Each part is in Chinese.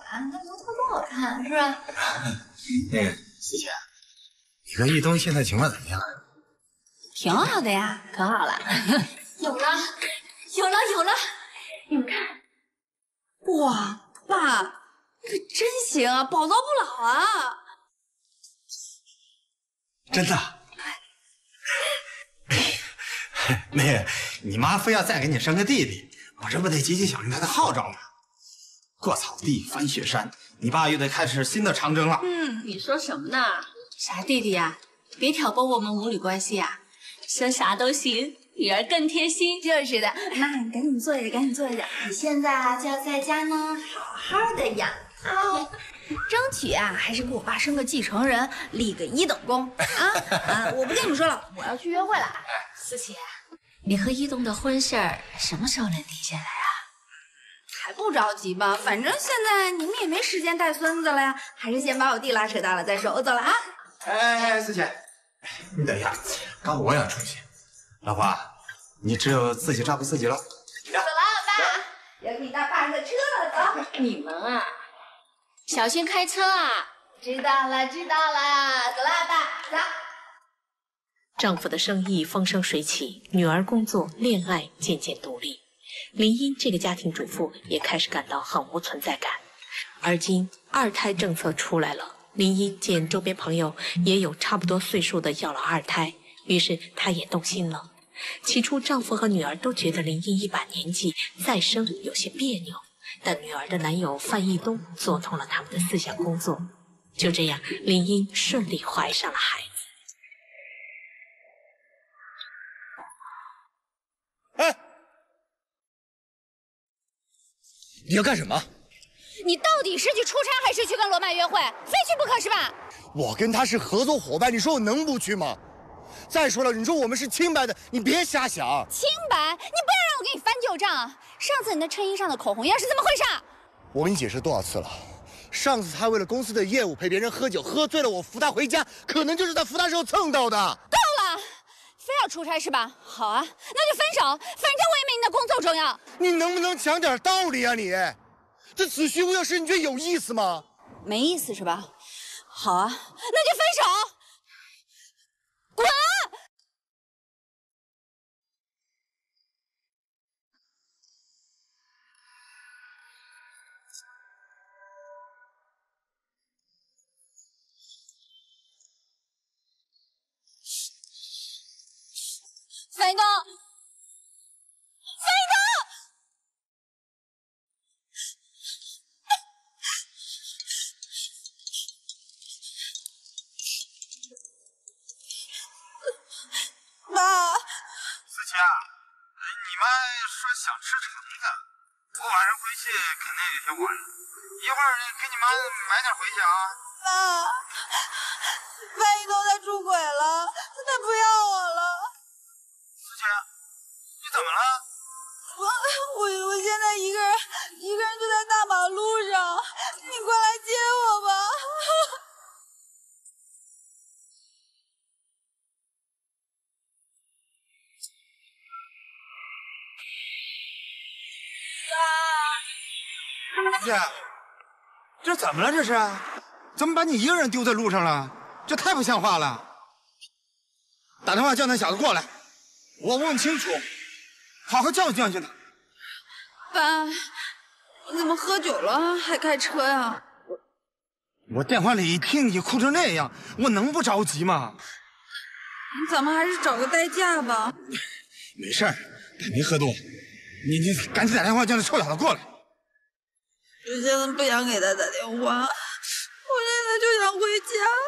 吧，那模特多好看，是吧？ 那个思琪，你和易东现在情况怎么样？ 挺好的呀，可好了。有了，你们看，哇，爸，可真行啊，宝刀不老啊！ 真的？那个，你妈非要再给你生个弟弟，我这不得积极响应她的号召吗？过草地，翻雪山，你爸又得开始新的长征了。 你说什么呢？啥弟弟呀？别挑拨我们母女关系呀！生啥都行，女儿更贴心。 就是的，妈，你赶紧坐下，赶紧坐下。你现在啊就要在家呢，好好的养啊，争取啊还是给我爸生个继承人，立个1等功啊！我不跟你们说了，我要去约会了。 思琪，你和一东的婚事儿什么时候能定下来啊？ 还不着急吧，反正现在你们也没时间带孙子了呀，还是先把我弟拉扯大了再说。我走了啊。 哎，思琪，你等一下，刚我也要出去。老婆，你只有自己照顾自己了。 走了，爸，要可以搭爸的车了，走。 你们啊，小心开车啊！ 知道了，走了，爸，走。 丈夫的生意风生水起，女儿工作、恋爱渐渐独立，林英这个家庭主妇也开始感到很无存在感。而今2胎政策出来了，林英见周边朋友也有差不多岁数的要了2胎，于是她也动心了。起初丈夫和女儿都觉得林英一把年纪再生有些别扭，但女儿的男友范义东做通了他们的思想工作，就这样林英顺利怀上了孩子。 哎，你要干什么？ 你到底是去出差还是去跟罗曼约会？非去不可是吧？ 我跟他是合作伙伴，你说我能不去吗？再说了，你说我们是清白的，你别瞎想。 清白？你不要让我给你翻旧账啊！上次你那衬衣上的口红药是怎么回事？ 我跟你解释多少次了？上次他为了公司的业务陪别人喝酒，喝醉了，我扶他回家，可能就是在扶他时候蹭到的。 够了，非要出差是吧？好啊，那就分手，反正我也没你的工作重要。 你能不能讲点道理啊你？这子虚乌有事，你觉得有意思吗？ 没意思是吧？好啊，那就分手，滚！范一东， 爸， 思琪啊，你妈说想吃橙子，我晚上回去肯定有些晚了，一会儿给你妈买点回去啊。 爸，范一东他出轨了，他不要我了。 思琪，你怎么了？ 我现在一个人就在大马路上，你快来接我吧。 思琪，这怎么了？这是？怎么把你一个人丢在路上了？这太不像话了！打电话叫那小子过来，我问清楚，好好教训他。 爸，你怎么喝酒了还开车呀？ 我电话里一听你哭成那样，我能不着急吗？ 咱们还是找个代驾吧。 没事儿，他没喝多。你赶紧打电话叫那臭小子过来。 我现在不想给他打电话，我现在就想回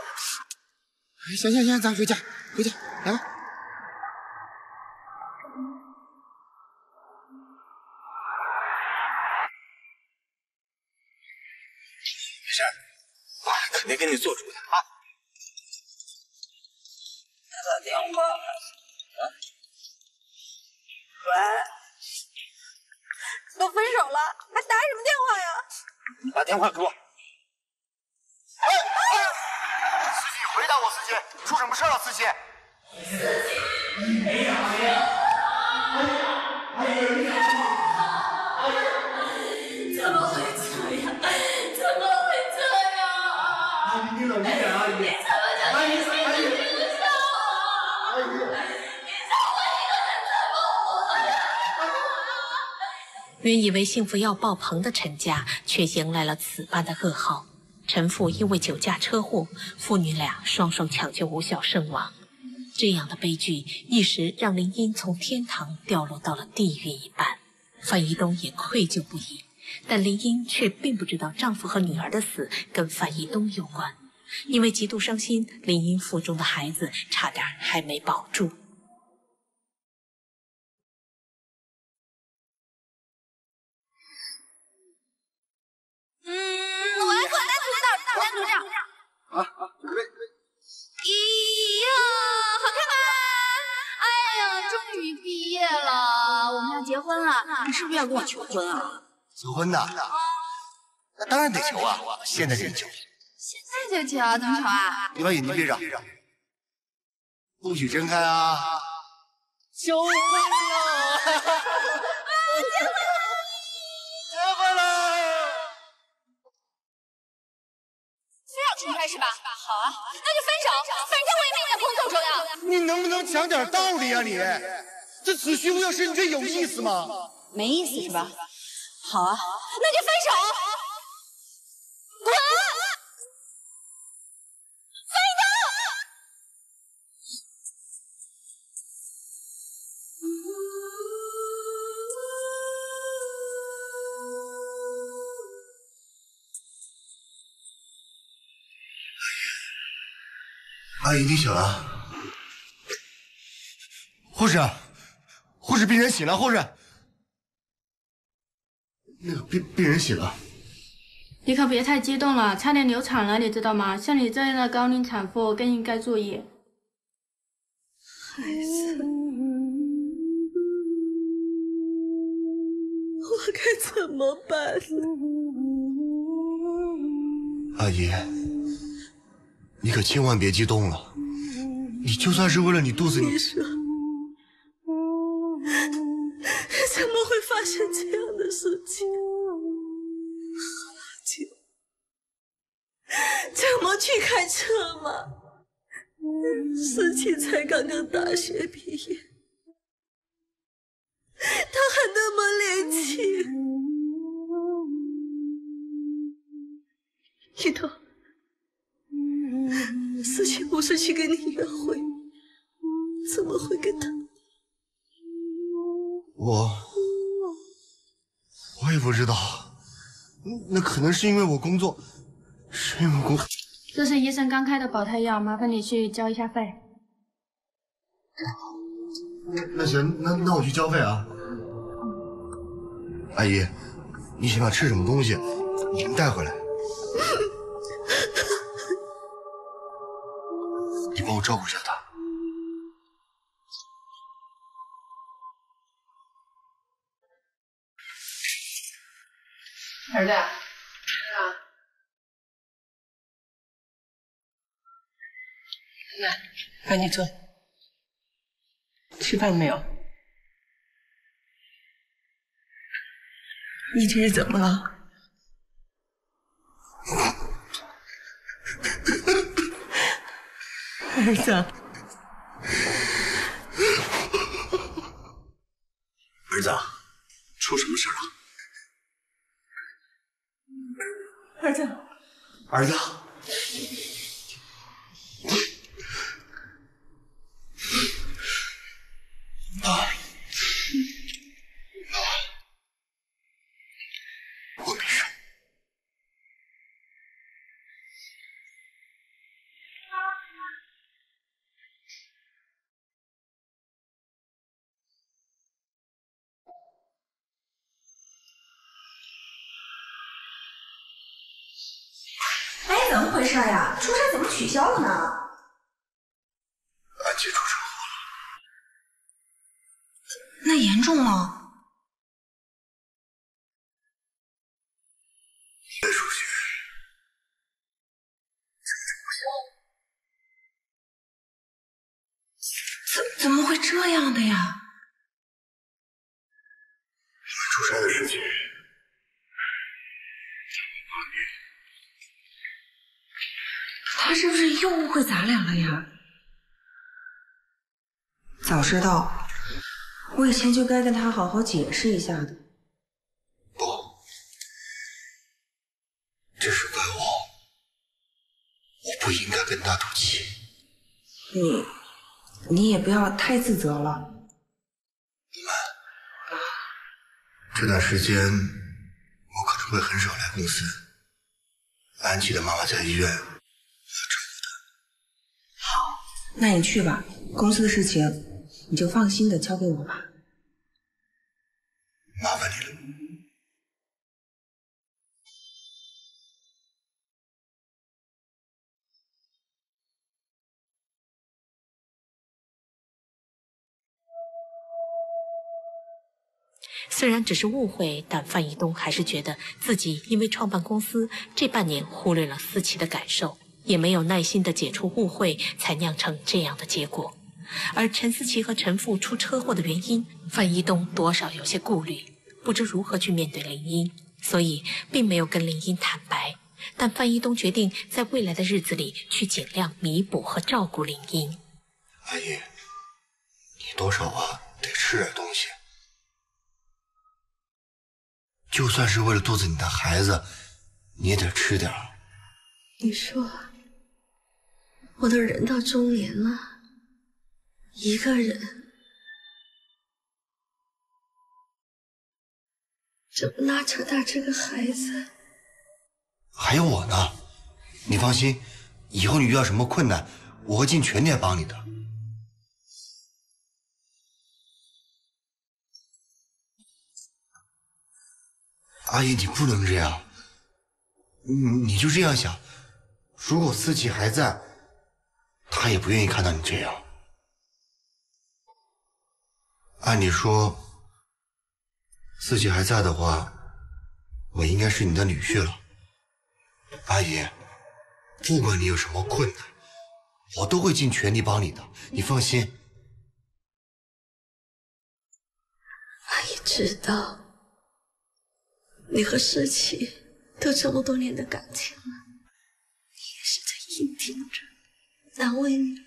家。 行，咱回家，来吧。没事，爸肯定给你做主的啊。 打电话。喂，都分手了，还打什么电话呀？ 你把电话给我。 司机，回答我，司机，出什么事了？司机。 怎么会这样？怎原以为幸福要爆棚的陈家，却迎来了此般的噩耗。陈父因为酒驾车祸，父女俩双双抢救无效身亡。这样的悲剧一时让林英从天堂掉落到了地狱一般。范一东也愧疚不已，但林英却并不知道丈夫和女儿的死跟范一东有关。因为极度伤心，林英腹中的孩子差点还没保住。 我来做单独照。 准备。 咦呀，好看吧？哎呀，终于毕业了，我们要结婚了，你是不是要跟我求婚啊？ 求婚呐？那当然得求啊！现在就求。 现在就求？怎么求啊？ 你把眼睛闭上，不许睁开啊！求婚了！结婚了！ 非要出差是吧？好啊，那就分手，反正我也没你的工作重要。 你能不能讲点道理啊你？这子虚乌有时，你觉得有意思吗？ 没意思是吧？好啊，那就分手。滚！范一东！ 阿姨，你醒了。护士，病人醒了，护士。那个病人醒了。 你可别太激动了，差点流产了，你知道吗？像你这样的高龄产妇更应该注意。 孩子，我该怎么办呢？ 阿姨，你可千万别激动了。你就算是为了你肚子里…… 你说，怎么会发生这样的事情？怎么去开车嘛？思琪才刚刚大学毕业，她还那么年轻。一头，思琪不是去跟你约会，怎么会跟他？ 我也不知道，那可能是因为我工作。 这是医生刚开的保胎药，麻烦你去交一下费。 那行，那我去交费啊。阿姨，你想吃什么东西，你能带回来。你帮我照顾一下她。 儿子， 来，赶紧坐。吃饭了没有？你这是怎么了？儿子， 儿子，出什么事了？ 儿子， 儿子。我没事。 哎，怎么回事呀？出差怎么取消了呢？ 安琪出车祸了。 那严重吗？ 在输血。 怎么会这样的呀？ 因为出差的事情。 他是不是又误会咱俩了呀？早知道，我以前就该跟他好好解释一下的。 跟他赌气。 你也不要太自责了。 这段时间我可能会很少来公司。安琪的妈妈在医院，我要照顾她。 好，那你去吧，公司的事情你就放心的交给我吧。 麻烦你了。 虽然只是误会，但范一东还是觉得自己因为创办公司这半年忽略了思琪的感受，也没有耐心地解除误会，才酿成这样的结果。而陈思琪和陈父出车祸的原因，范一东多少有些顾虑，不知如何去面对林英，所以并没有跟林英坦白。但范一东决定在未来的日子里去尽量弥补和照顾林英。 阿姨，你多少得吃点东西。就算是为了肚子里的孩子，你也得吃点。 你说，我都人到中年了，一个人，怎么拉扯大这个孩子？ 还有我呢，你放心，以后你遇到什么困难，我会尽全力帮你的。阿姨，你不能这样。你就这样想，如果思琪还在，她也不愿意看到你这样。按理说，思琪还在的话，我应该是你的女婿了。阿姨，不管你有什么困难，我都会尽全力帮你的，你放心。 阿姨知道。你和思琪都这么多年的感情了，你也是在硬挺着，难为你了。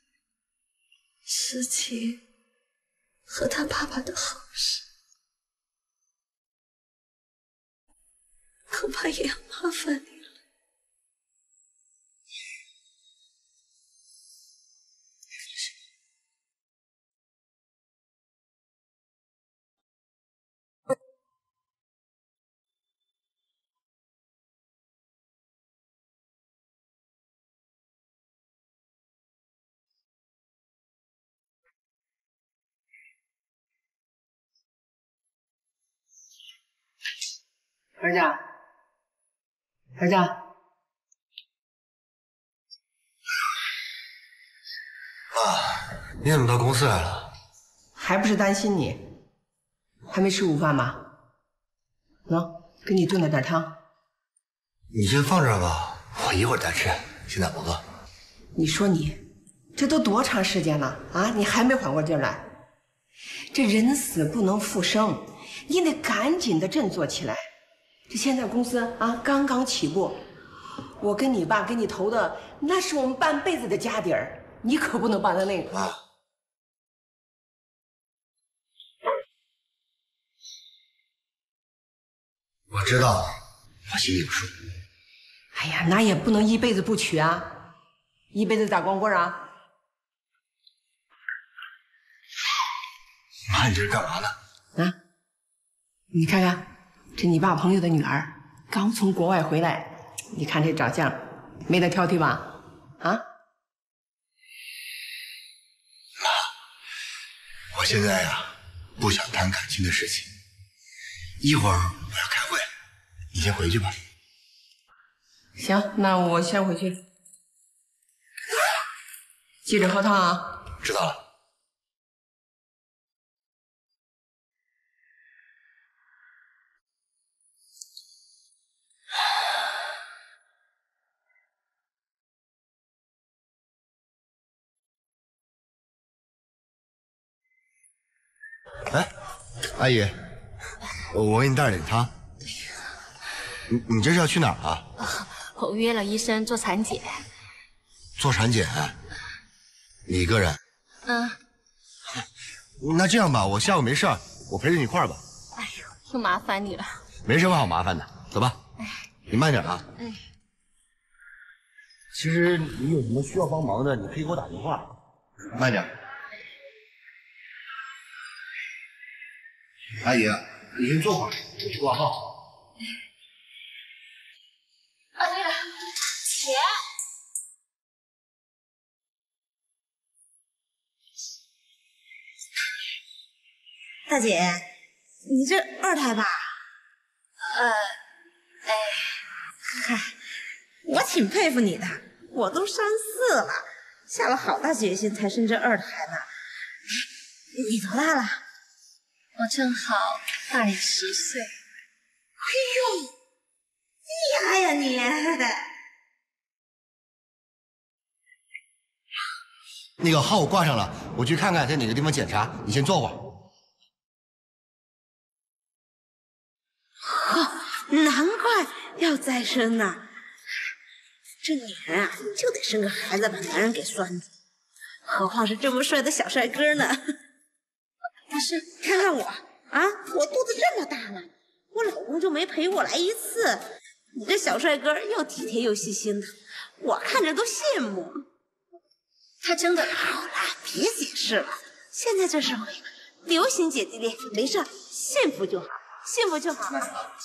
思琪和他爸爸的好事，恐怕也要麻烦你了。 儿子，儿子， 妈，你怎么到公司来了？ 还不是担心你。还没吃午饭吧？喏，给你炖了点汤。 你先放这儿吧，我一会儿再吃，现在不饿。 你说你，这都多长时间了啊？你还没缓过劲来？这人死不能复生，你得赶紧的振作起来。这现在公司啊刚刚起步，我跟你爸给你投的那是我们半辈子的家底儿，你可不能把他那个。 妈，我知道，我心里有数。 哎呀，那也不能一辈子不娶啊，一辈子打光棍啊。 妈，你这是干嘛呢？ 啊，你看看。这你爸朋友的女儿刚从国外回来，你看这长相，没得挑剔吧？啊？ 妈，我现在呀不想谈感情的事情，一会儿我要开会，你先回去吧。 行，那我先回去，记着喝汤啊。 知道了。哎，阿姨，我给你带了点汤。你这是要去哪儿啊？ 我约了医生做产检。 做产检？你一个人？ 嗯。 那这样吧，我下午没事儿，我陪着你一块儿吧。 哎呦，又麻烦你了。 没什么好麻烦的，走吧。你慢点啊。 其实你有什么需要帮忙的，你可以给我打电话。慢点。阿姨，你先坐会儿，我去挂号。 啊，对了，钱。 大姐，你这二胎吧？嗨，我挺佩服你的，我都34了，下了好大决心才生这二胎呢。你多大了？ 我正好大你10岁。 哎呦，厉害呀你！ 那个号我挂上了，我去看看在哪个地方检查，你先坐会儿。 难怪要再生呢。这女人啊，就得生个孩子把男人给拴住，何况是这么帅的小帅哥呢？不是，看看我啊，我肚子这么大了，我老公就没陪我来一次。你这小帅哥又体贴又细心的，我看着都羡慕。 他真的好了，别解释了。现在这社会流行姐弟恋，没事，幸福就好，幸福就好。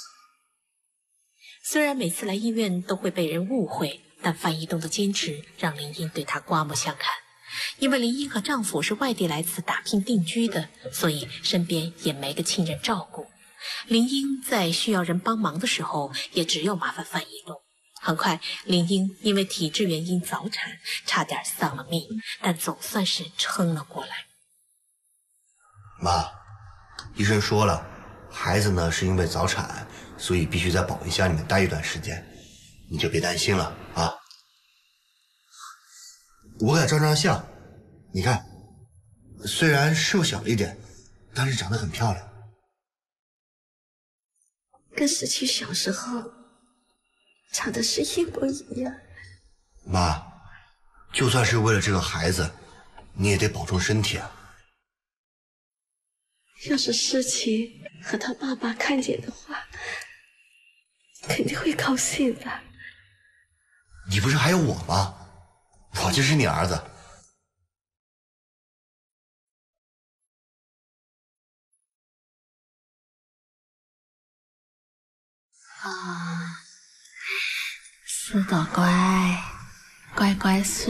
虽然每次来医院都会被人误会，但范一东的坚持让林英对她刮目相看。因为林英和丈夫是外地来此打拼定居的，所以身边也没个亲人照顾。林英在需要人帮忙的时候，也只有麻烦范一东。很快，林英因为体质原因早产，差点丧了命，但总算是撑了过来。 妈，医生说了，孩子呢是因为早产，所以必须在保温箱里面待一段时间，你就别担心了啊。我给他照张相，你看，虽然瘦小了一点，但是长得很漂亮。 跟17小时候长得是一模一样。 妈，就算是为了这个孩子，你也得保重身体啊。 要是诗琪和他爸爸看见的话，肯定会高兴的。 你不是还有我吗？我就是你儿子。 啊，四朵乖，乖乖睡。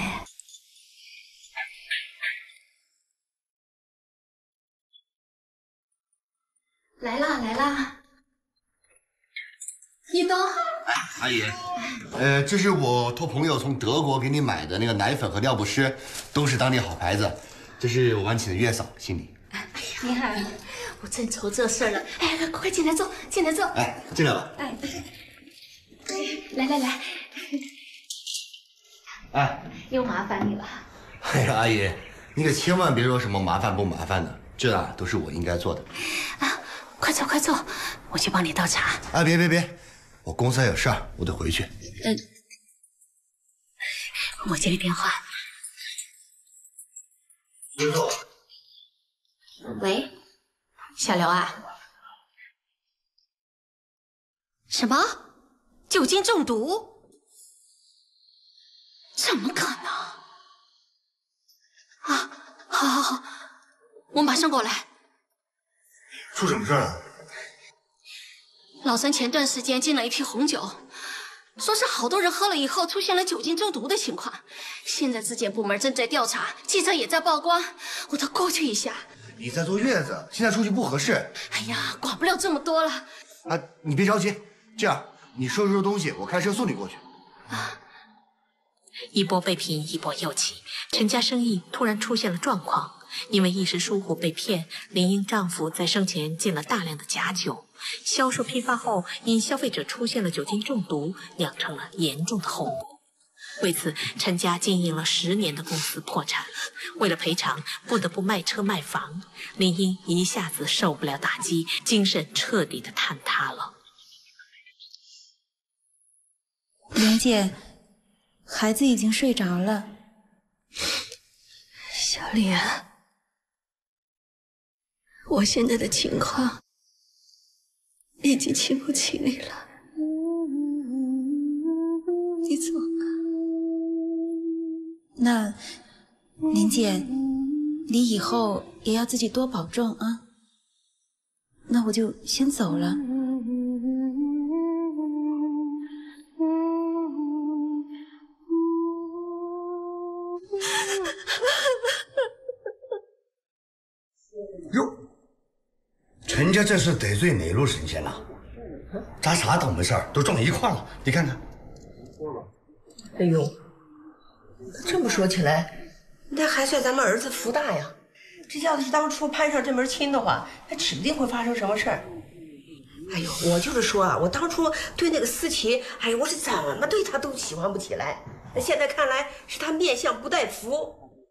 来啦来啦，一东。 阿姨，这是我托朋友从德国给你买的那个奶粉和尿不湿，都是当地好牌子。这是我晚请的月嫂，心里。 你好，我正愁这事儿呢。哎，快进来坐，进来坐。 哎，进来吧。 哎，来来来。 哎， 又麻烦你了。 哎呀，阿姨，你可千万别说什么麻烦不麻烦的，这啊都是我应该做的。 啊，快坐快坐，我去帮你倒茶。 哎，别，我公司还有事儿，我得回去。 我接个电话。 您坐。 喂，小刘啊？什么？酒精中毒？怎么可能？啊，好，我马上过来。 出什么事了？ 老陈前段时间进了一批红酒，说是好多人喝了以后出现了酒精中毒的情况。现在质检部门正在调查，记者也在曝光，我得过去一下。 你在坐月子，现在出去不合适。 哎呀，管不了这么多了。 啊，你别着急，这样你收拾东西，我开车送你过去。 啊。 一波未平，一波又起，陈家生意突然出现了状况。因为一时疏忽被骗，林英丈夫在生前进了大量的假酒，销售批发后因消费者出现了酒精中毒，酿成了严重的后果。为此，陈家经营了10年的公司破产，为了赔偿，不得不卖车卖房。林英一下子受不了打击，精神彻底的坍塌了。 玲姐，孩子已经睡着了。 小莲，我现在的情况已经亲不起你了，你走吧。 那林姐，你以后也要自己多保重啊。那我就先走了。 哟，陈家这是得罪哪路神仙了？咋啥倒霉事儿都撞一块了？你看看。 哎呦，这么说起来，那还算咱们儿子福大呀。这要是当初攀上这门亲的话，那指不定会发生什么事儿。哎呦，我就是说啊，我当初对那个思琪，哎呦，我是怎么对她都喜欢不起来。那现在看来是她面相不带福。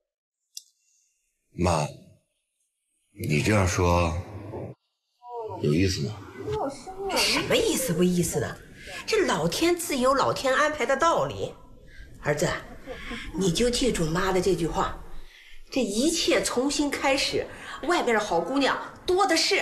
妈，你这样说有意思吗？ 什么意思不意思的？这老天自有老天安排的道理。儿子，你就记住妈的这句话，这一切重新开始，外边的好姑娘多的是。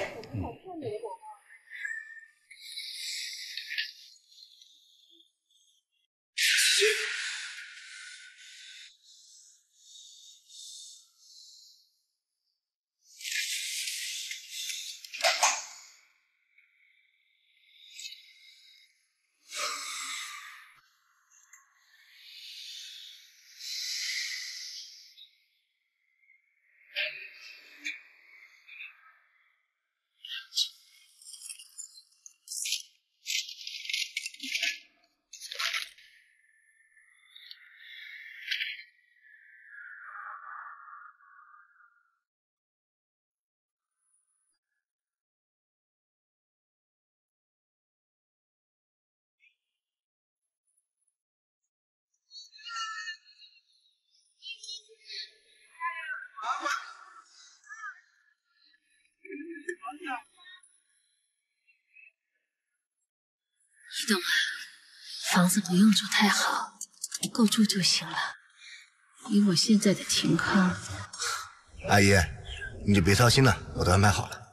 你懂吗？房子不用住太好，够住就行了。以我现在的情况， 阿姨，你就别操心了，我都安排好了。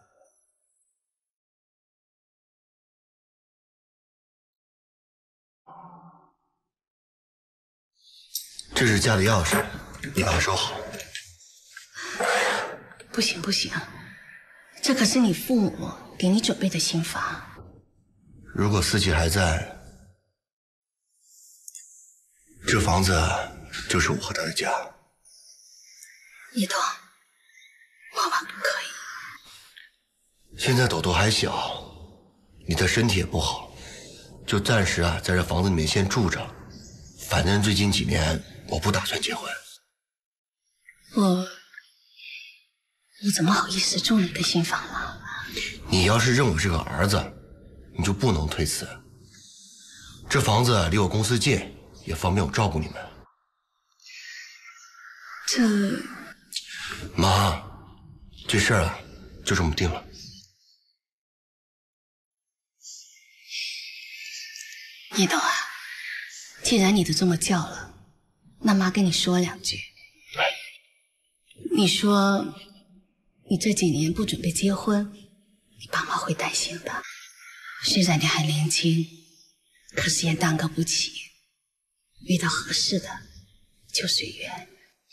这是家里钥匙，你把它收好。 不行不行，这可是你父母给你准备的新房。 如果思琪还在，这房子就是我和她的家。 叶东，万万不可以！ 现在朵朵还小，你的身体也不好，就暂时在这房子里面先住着。反正最近几年我不打算结婚。 我怎么好意思住你的新房了？ 你要是认我是个儿子，你就不能推辞。这房子离我公司近，也方便我照顾你们。 这…… 妈，这事儿就这么定了。 叶东啊，既然你都这么叫了，那妈跟你说两句。你说你这几年不准备结婚，你爸妈会担心的。虽然你还年轻，可是也耽搁不起，遇到合适的就随缘。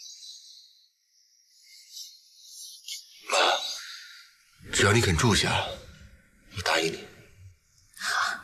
妈，只要你肯住下，我答应你。 好。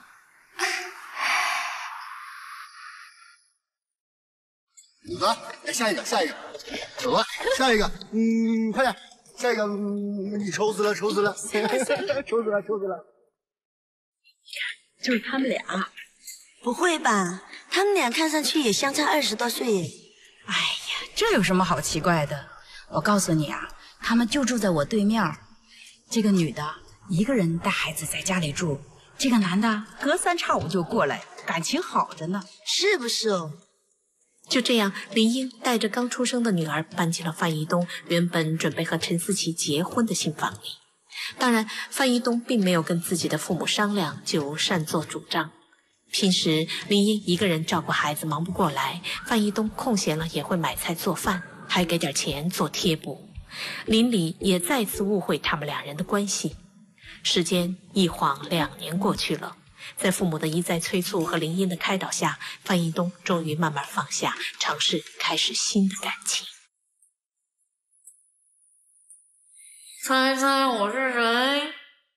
来，下一个，下一个，走吧，下一个，快点，下一个，你愁死了，愁死了，愁死了，愁死了。 就是他们俩。不会吧？他们俩看上去也相差20多岁耶。 哎呀，这有什么好奇怪的？我告诉你啊，他们就住在我对面。这个女的一个人带孩子在家里住，这个男的隔3差5就过来，感情好着呢， 是不是哦？ 就这样，林英带着刚出生的女儿搬进了范一东原本准备和陈思琪结婚的新房里。当然，范一东并没有跟自己的父母商量，就擅作主张。平时林英一个人照顾孩子忙不过来，范一东空闲了也会买菜做饭，还给点钱做贴补。邻里也再次误会他们两人的关系。时间一晃2年过去了， 在父母的一再催促和林音的开导下，范一东终于慢慢放下，尝试开始新的感情。 猜猜我是谁？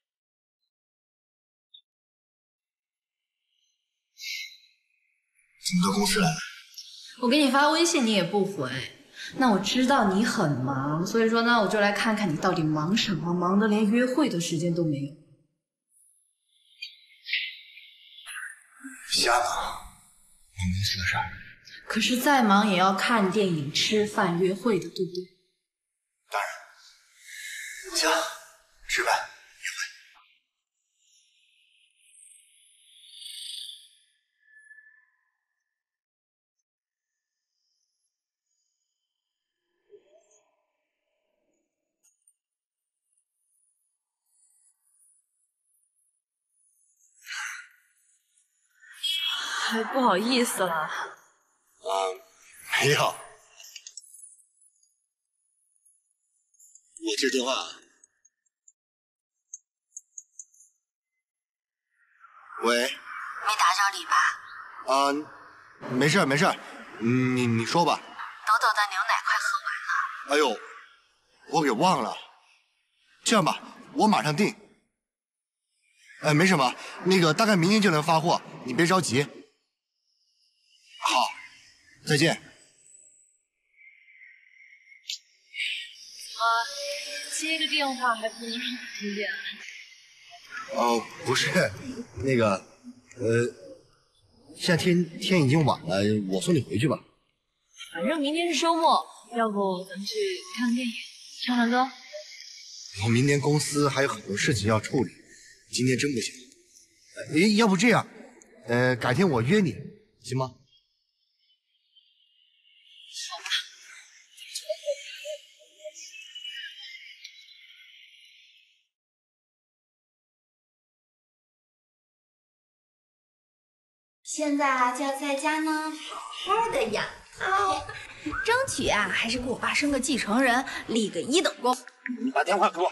怎么到公司来了？ 我给你发微信你也不回，那我知道你很忙，所以说呢，我就来看看你到底忙什么，忙得连约会的时间都没有。 瞎忙，忙公司的事儿。 可是再忙也要看电影、吃饭、约会的，对不对？ 当然。行，吃饭。 还不好意思了。 没有。我接电话。喂。 没打扰你吧？ 没事没事，你说吧。 朵朵的牛奶快喝完了。 哎呦，我给忘了。这样吧，我马上订。没什么，那个大概明天就能发货，你别着急。好，再见。 接个电话还不能让你听见？ 哦，不是，那个，现在天已经晚了，我送你回去吧。 反正明天是周末，要不咱们去看个电影、唱唱歌？ 我明天公司还有很多事情要处理，今天真不行。要不这样，改天我约你，行吗？ 现在啊，就要在家呢，好好的养啊，争取啊，还是给我爸生个继承人，立个一等功。 你把电话给我。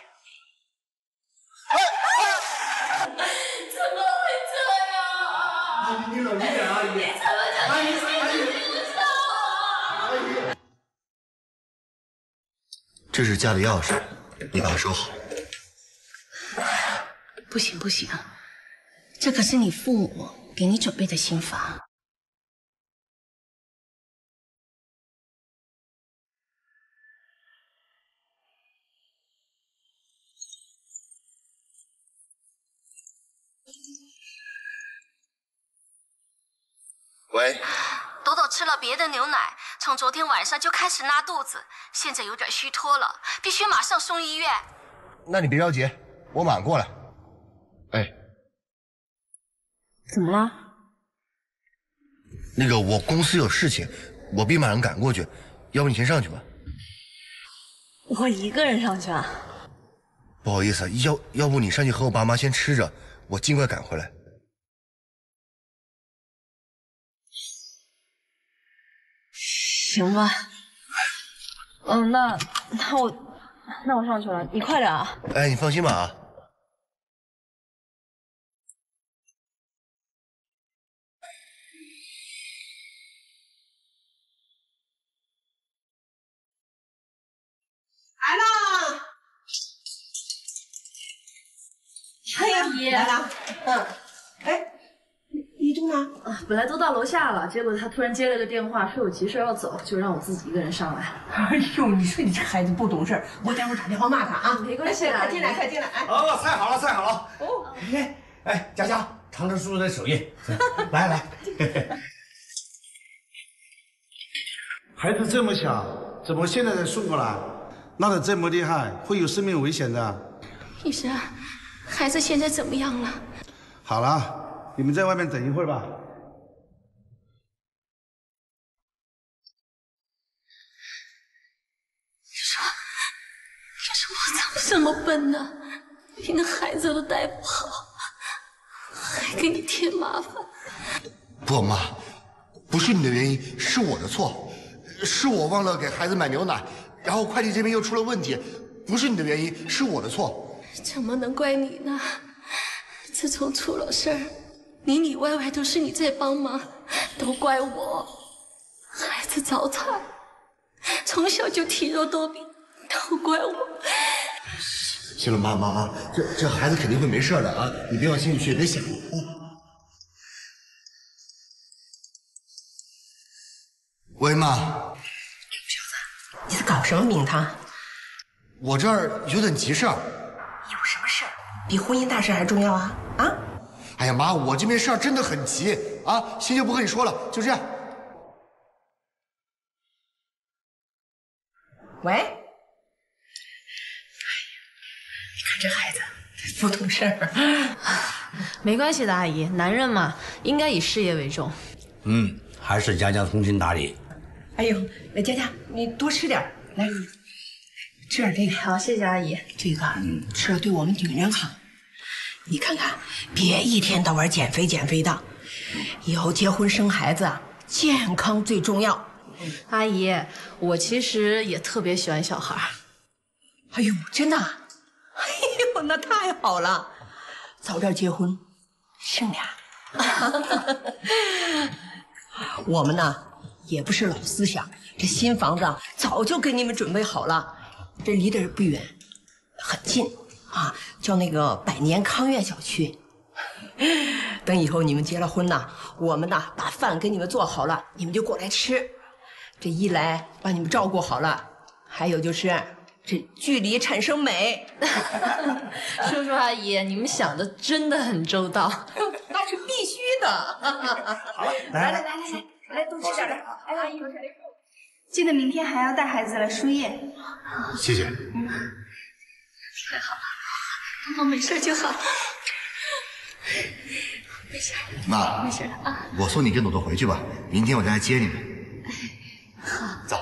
怎么会这样？ 你冷静点，阿姨。 你怎么讲你心里不上啊？ 阿姨， 这是家的钥匙，你把它收好。 不行不行，这可是你父母给你准备的新房。 喂， 朵朵吃了别的牛奶，从昨天晚上就开始拉肚子，现在有点虚脱了，必须马上送医院。 那你别着急，我马上过来。哎， 怎么了？ 那个我公司有事情，我必马上赶过去，要不你先上去吧。 我一个人上去啊？ 不好意思，要不你上去和我爸妈先吃着，我尽快赶回来。 行吧。那我上去了，你快点啊。 哎，你放心吧啊。 来啦！ 哎呀，姨来了。哎，一东呢？ 本来都到楼下了，结果他突然接了个电话，说有急事要走，就让我自己一个人上来。 哎呦，你说你这孩子不懂事，我待会儿打电话骂他啊。 没关系， 快进来，快进来。哎， 哦，菜好了，菜好了。哦，哎，佳佳，尝尝叔叔的手艺。来来。 孩子这么小，怎么现在才送过来？拉得这么厉害，会有生命危险的。 医生，孩子现在怎么样了？ 好了，你们在外面等一会儿吧。 你说我怎么这么笨呢？连个孩子都带不好，还给你添麻烦。 不，妈，不是你的原因，是我的错，是我忘了给孩子买牛奶，然后快递这边又出了问题，不是你的原因，是我的错。 怎么能怪你呢？自从出了事儿， 里里外外都是你在帮忙，都怪我，孩子早产，从小就体弱多病，都怪我。 行了，妈，这孩子肯定会没事的啊，你别往心里去，别想。喂，妈。 小子，你在搞什么名堂？ 我这儿有点急事儿。 有什么事儿比婚姻大事还重要啊？啊？ 哎呀，妈，我这边事儿真的很急啊！先就不跟你说了，就这样。 喂。哎呀，你看这孩子不懂事儿。 没关系的，阿姨，男人嘛，应该以事业为重。 还是家家通情达理。 哎呦，那佳佳，你多吃点，来，吃点这个。 好，谢谢阿姨。 这个吃了对我们女人好。你看看，别一天到晚减肥的，以后结婚生孩子啊，健康最重要。 阿姨，我其实也特别喜欢小孩。 哎呦，真的？哎呦，那太好了，早点结婚，生俩。我们呢也不是老思想，这新房子早就给你们准备好了，这离这不远，很近啊，叫那个百年康苑小区。等以后你们结了婚呢，我们呢把饭给你们做好了，你们就过来吃。这一来把你们照顾好了，还有就是这距离产生美。 叔叔阿姨，你们想的真的很周到。 那是必须的。 好了，来， 多吃点来。哎，阿姨多吃点。记得明天还要带孩子来输液。 谢谢。 太好了，妈妈没事就好。没事。 妈， 没事啊。 我送你跟朵朵回去吧，明天我再来接你们。 好。 走。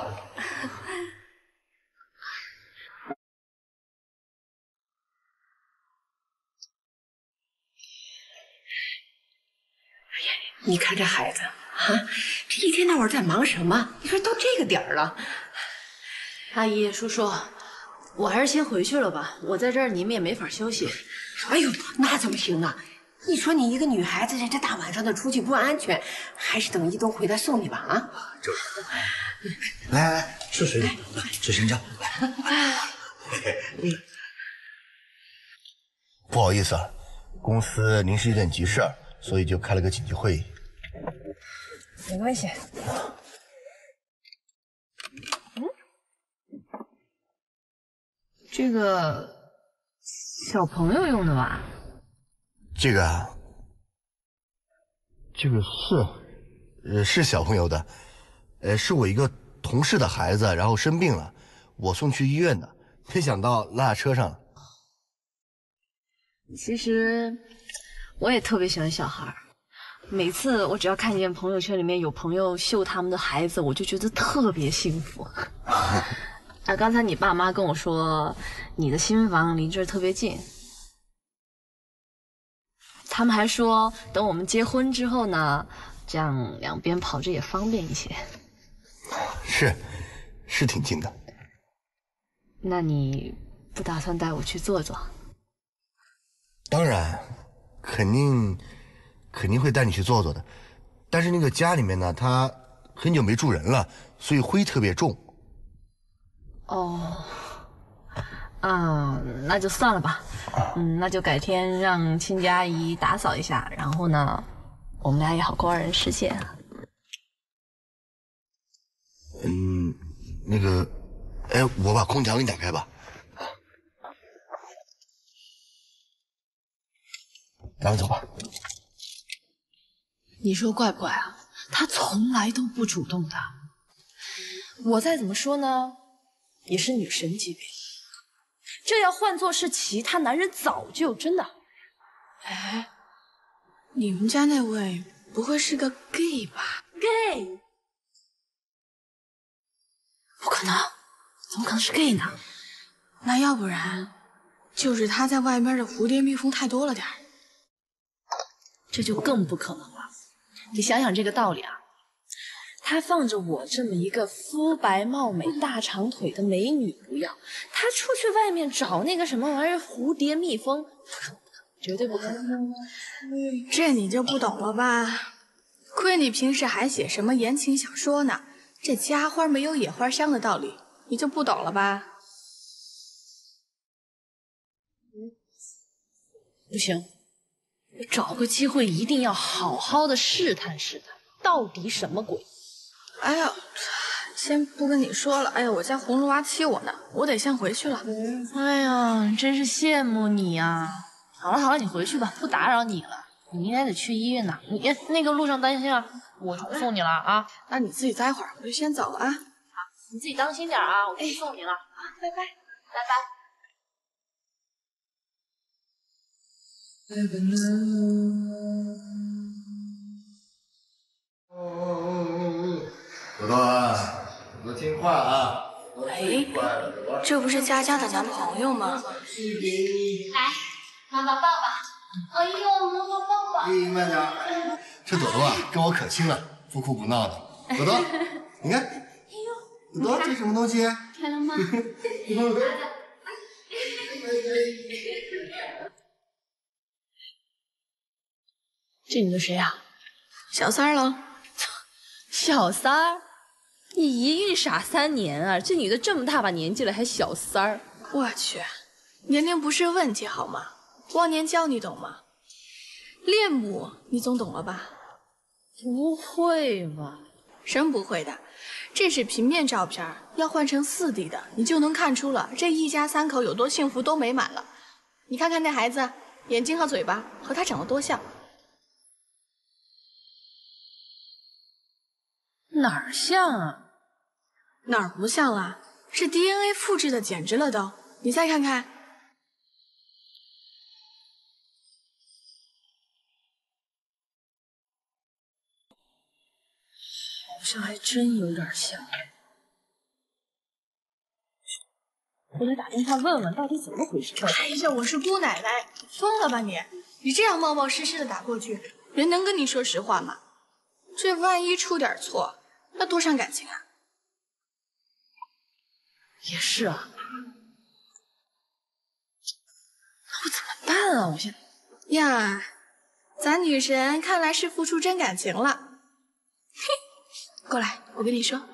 你看这孩子啊，这一天到晚在忙什么？你说都这个点儿了。 阿姨、叔叔，我还是先回去了吧，我在这儿你们也没法休息。 哎呦，那怎么行啊？你说你一个女孩子，这大晚上的出去不安全，还是等一东回来送你吧啊！ 就是。来，吃水果，吃香蕉，来。不好意思啊，公司临时有点急事儿，所以就开了个紧急会议。 没关系。 这个小朋友用的吧？ 这个啊，这个是小朋友的，是我一个同事的孩子，然后生病了，我送去医院的，没想到落在车上了。 其实我也特别喜欢小孩，每次我只要看见朋友圈里面有朋友秀他们的孩子，我就觉得特别幸福。啊，刚才你爸妈跟我说，你的新房离这儿特别近。他们还说，等我们结婚之后呢，这样两边跑着也方便一些。 是挺近的。 那你不打算带我去坐坐？ 当然，肯定会带你去坐坐的。但是那个家里面呢，他很久没住人了，所以灰特别重。 哦。那就算了吧。那就改天让亲家阿姨打扫一下，然后呢，我们俩也好过二人世界啊。 那个，我把空调给你打开吧。咱们走吧。 你说怪不怪啊？他从来都不主动的。我再怎么说呢，也是女神级别。这要换作是其他男人，早就真的。 哎，你们家那位不会是个 gay 吧 ？gay？ 不可能，怎么可能是 gay 呢？那要不然就是他在外面的蝴蝶蜜蜂太多了点儿。 这就更不可能了。你想想这个道理啊，他放着我这么一个肤白貌美、大长腿的美女不要，他出去外面找那个什么玩意儿蝴蝶蜜蜂，不可能，绝对不可能。 这你就不懂了吧？亏你平时还写什么言情小说呢，这家花没有野花香的道理，你就不懂了吧？ 不行，找个机会一定要好好的试探试探，到底什么鬼？ 哎呀，先不跟你说了，哎呀，我家红芦娃气我呢，我得先回去了。 哎呀，真是羡慕你啊！好了好了，你回去吧，不打扰你了。你应该得去医院呢。你那个路上担心啊，我就不送你了啊。 那你自己待会儿，我就先走了啊。好， 你自己当心点啊，我不送你了。 拜拜，拜拜。 朵朵听话啊！ 哎，这不是佳佳的男朋友吗？ 来，妈妈抱抱。哎呦，妈妈抱抱。 慢点。这朵朵啊，跟我可亲了，不哭不闹的。朵朵，你看，朵朵，这什么东西？ 看了吗？ 这女的谁呀？ 小三儿喽。 小三儿？你一孕傻3年啊！这女的这么大把年纪了，还小三儿？ 我去，年龄不是问题好吗？忘年交你懂吗？恋母你总懂了吧？ 不会吧？ 真不会的，这是平面照片，要换成4D 的，你就能看出了这一家3口有多幸福，多美满了。你看看那孩子，眼睛和嘴巴和他长得多像。 哪儿像啊？ 哪儿不像啊？是 DNA 复制的，简直了都！你再看看， 好像还真有点像。我得打电话问问到底怎么回事。 哎呀，我是姑奶奶，疯了吧你？你这样冒冒失失的打过去，人能跟你说实话吗？这万一出点错，那多伤感情啊！ 也是啊，那我怎么办啊？我现在呀，咱女神看来是付出真感情了。嘿，过来，我跟你说。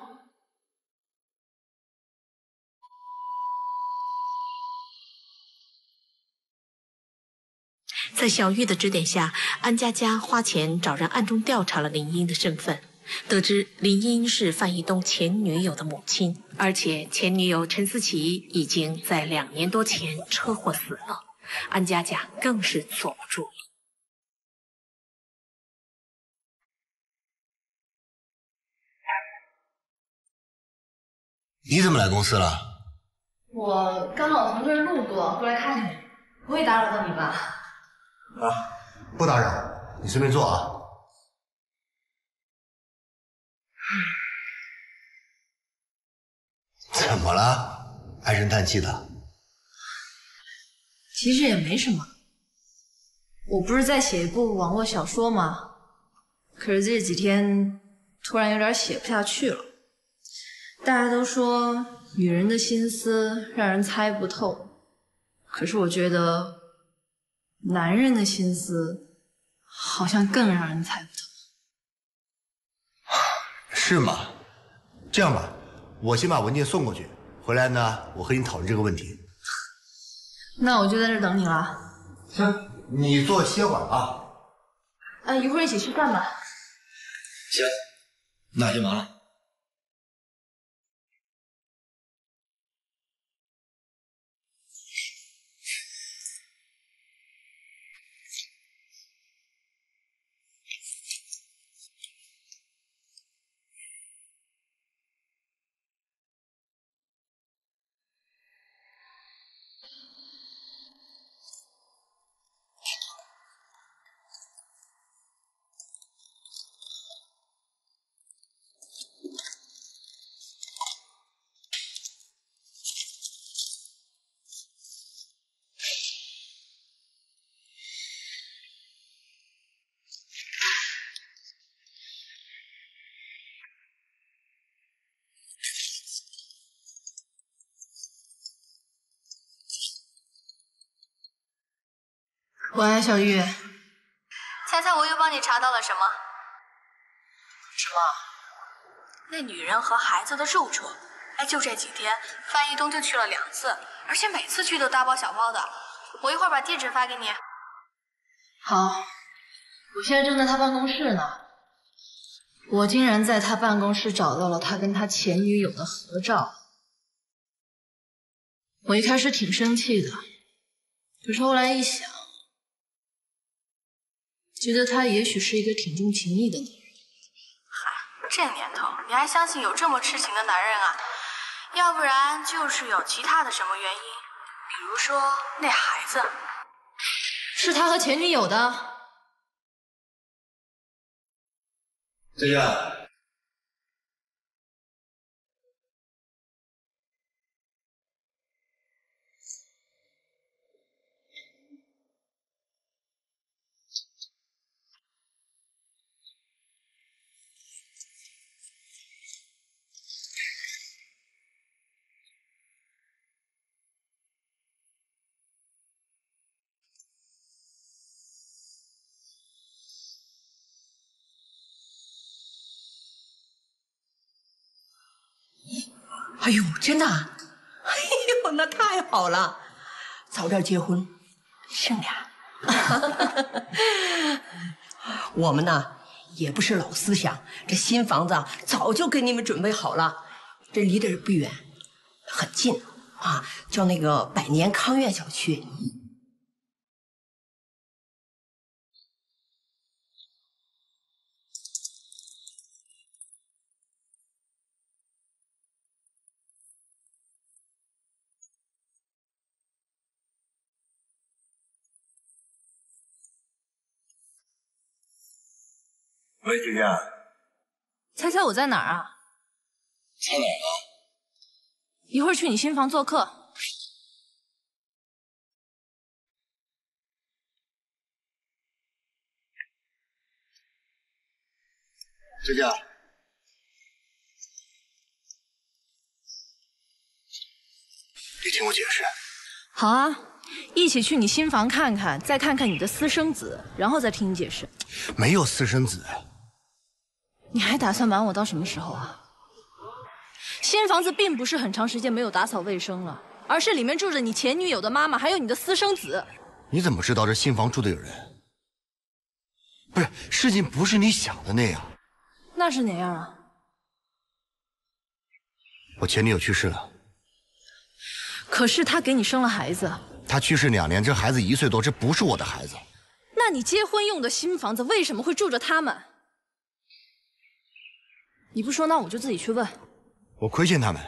在小玉的指点下，安佳佳花钱找人暗中调查了林英的身份，得知林英是范逸东前女友的母亲，而且前女友陈思琪已经在2年多前车祸死了。安佳佳更是坐不住了。 你怎么来公司了？ 我刚好从这儿路过，过来看看你，不会打扰到你吧？ 啊，不打扰，你随便坐啊。怎么了？唉声叹气的。 其实也没什么，我不是在写一部网络小说吗？可是这几天突然有点写不下去了。大家都说女人的心思让人猜不透，可是我觉得男人的心思好像更让人猜不透。 是吗？这样吧，我先把文件送过去，回来呢，我和你讨论这个问题。 那我就在这儿等你了。 行，你坐歇会儿啊。 一会儿一起吃饭吧。 行，那就忙了。 喂，小玉， 猜猜我又帮你查到了什么？ 什么？那女人和孩子的住处。哎，就这几天，范一东就去了2次，而且每次去都大包小包的。我一会儿把地址发给你。 好，我现在正在他办公室呢。我竟然在他办公室找到了他跟他前女友的合照。我一开始挺生气的，可是后来一想，觉得他也许是一个挺重情义的男人。 嗨，这年头你还相信有这么痴情的男人啊？要不然就是有其他的什么原因，比如说那孩子， 是他和前女友的。 再见。 哎呦，真的？哎呦，那太好了，早点结婚，生俩。我们呢也不是老思想，这新房子早就给你们准备好了，这离得不远，很近啊，叫那个百年康苑小区。 喂，芊芊， 猜猜我在哪儿啊？ 在哪儿呢？ 一会儿去你新房做客。 芊芊，你听我解释。 好啊，一起去你新房看看，再看看你的私生子，然后再听你解释。 没有私生子。 你还打算瞒我到什么时候啊？新房子并不是很长时间没有打扫卫生了，而是里面住着你前女友的妈妈，还有你的私生子。 你怎么知道这新房住的有人？不是，事情不是你想的那样。 那是哪样啊？ 我前女友去世了。 可是她给你生了孩子。 她去世2年，这孩子1岁多，这不是我的孩子。 那你结婚用的新房子为什么会住着他们？你不说，那我就自己去问。 我亏欠他们。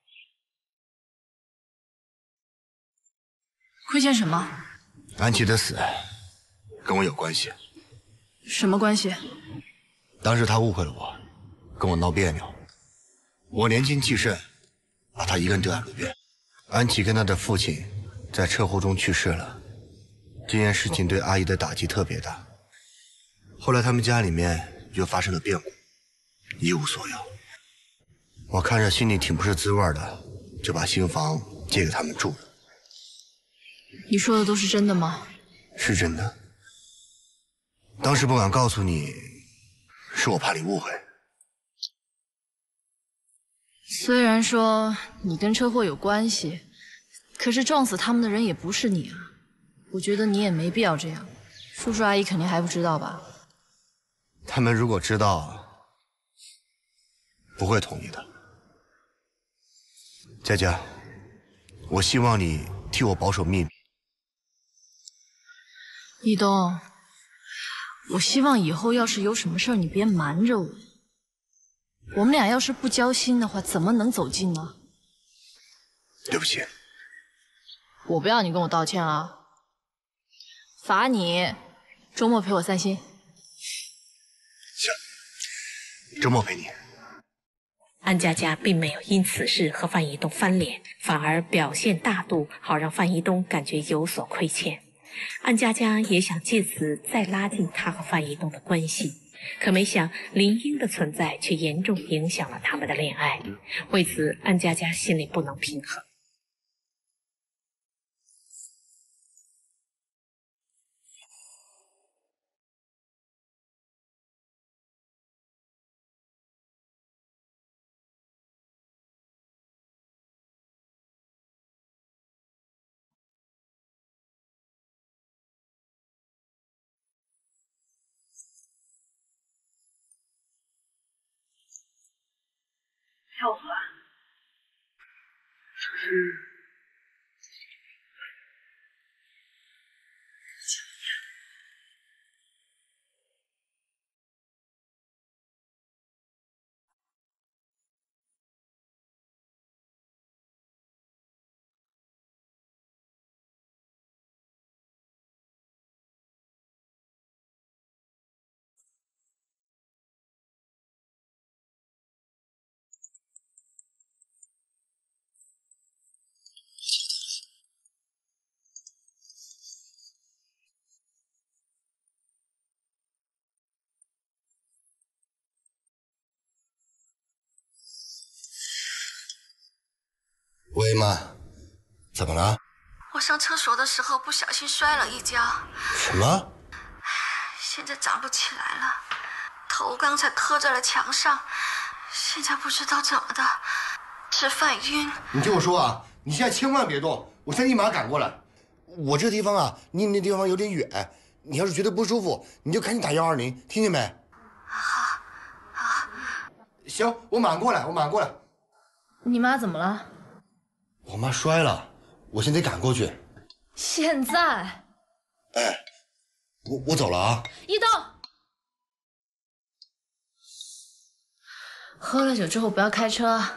亏欠什么？ 安琪的死跟我有关系。 什么关系？ 当时他误会了我，跟我闹别扭。我年轻气盛，把他一个人丢在路边。安琪跟他的父亲在车祸中去世了，这件事情对阿姨的打击特别大。后来他们家里面又发生了变故，一无所有。我看着心里挺不是滋味的，就把新房借给他们住了。 你说的都是真的吗？ 是真的。当时不敢告诉你，是我怕你误会。 虽然说你跟车祸有关系，可是撞死他们的人也不是你啊。我觉得你也没必要这样。叔叔阿姨肯定还不知道吧？ 他们如果知道，不会同意的。佳佳，我希望你替我保守秘密。 一东，我希望以后要是有什么事儿，你别瞒着我。我们俩要是不交心的话，怎么能走近呢？ 对不起。 我不要你跟我道歉啊！罚你周末陪我散心。 行，周末陪你。 安佳佳并没有因此事和范一东翻脸，反而表现大度，好让范一东感觉有所亏欠。安佳佳也想借此再拉近他和范一东的关系，可没想林英的存在却严重影响了他们的恋爱。为此，安佳佳心里不能平衡。 跳河啊？ 喂，妈，怎么了？ 我上厕所的时候不小心摔了一跤。 什么？ 现在站不起来了，头刚才磕在了墙上，现在不知道怎么的，吃饭晕。 你听我说啊，你现在千万别动，我现在立马赶过来。我这地方啊，离你那地方有点远，你要是觉得不舒服，你就赶紧打120，听见没？ 好，好。 行，我马上过来，我马上过来。 你妈怎么了？ 我妈摔了，我现在得赶过去。 现在？ 哎，我走了啊。 一东，喝了酒之后不要开车啊。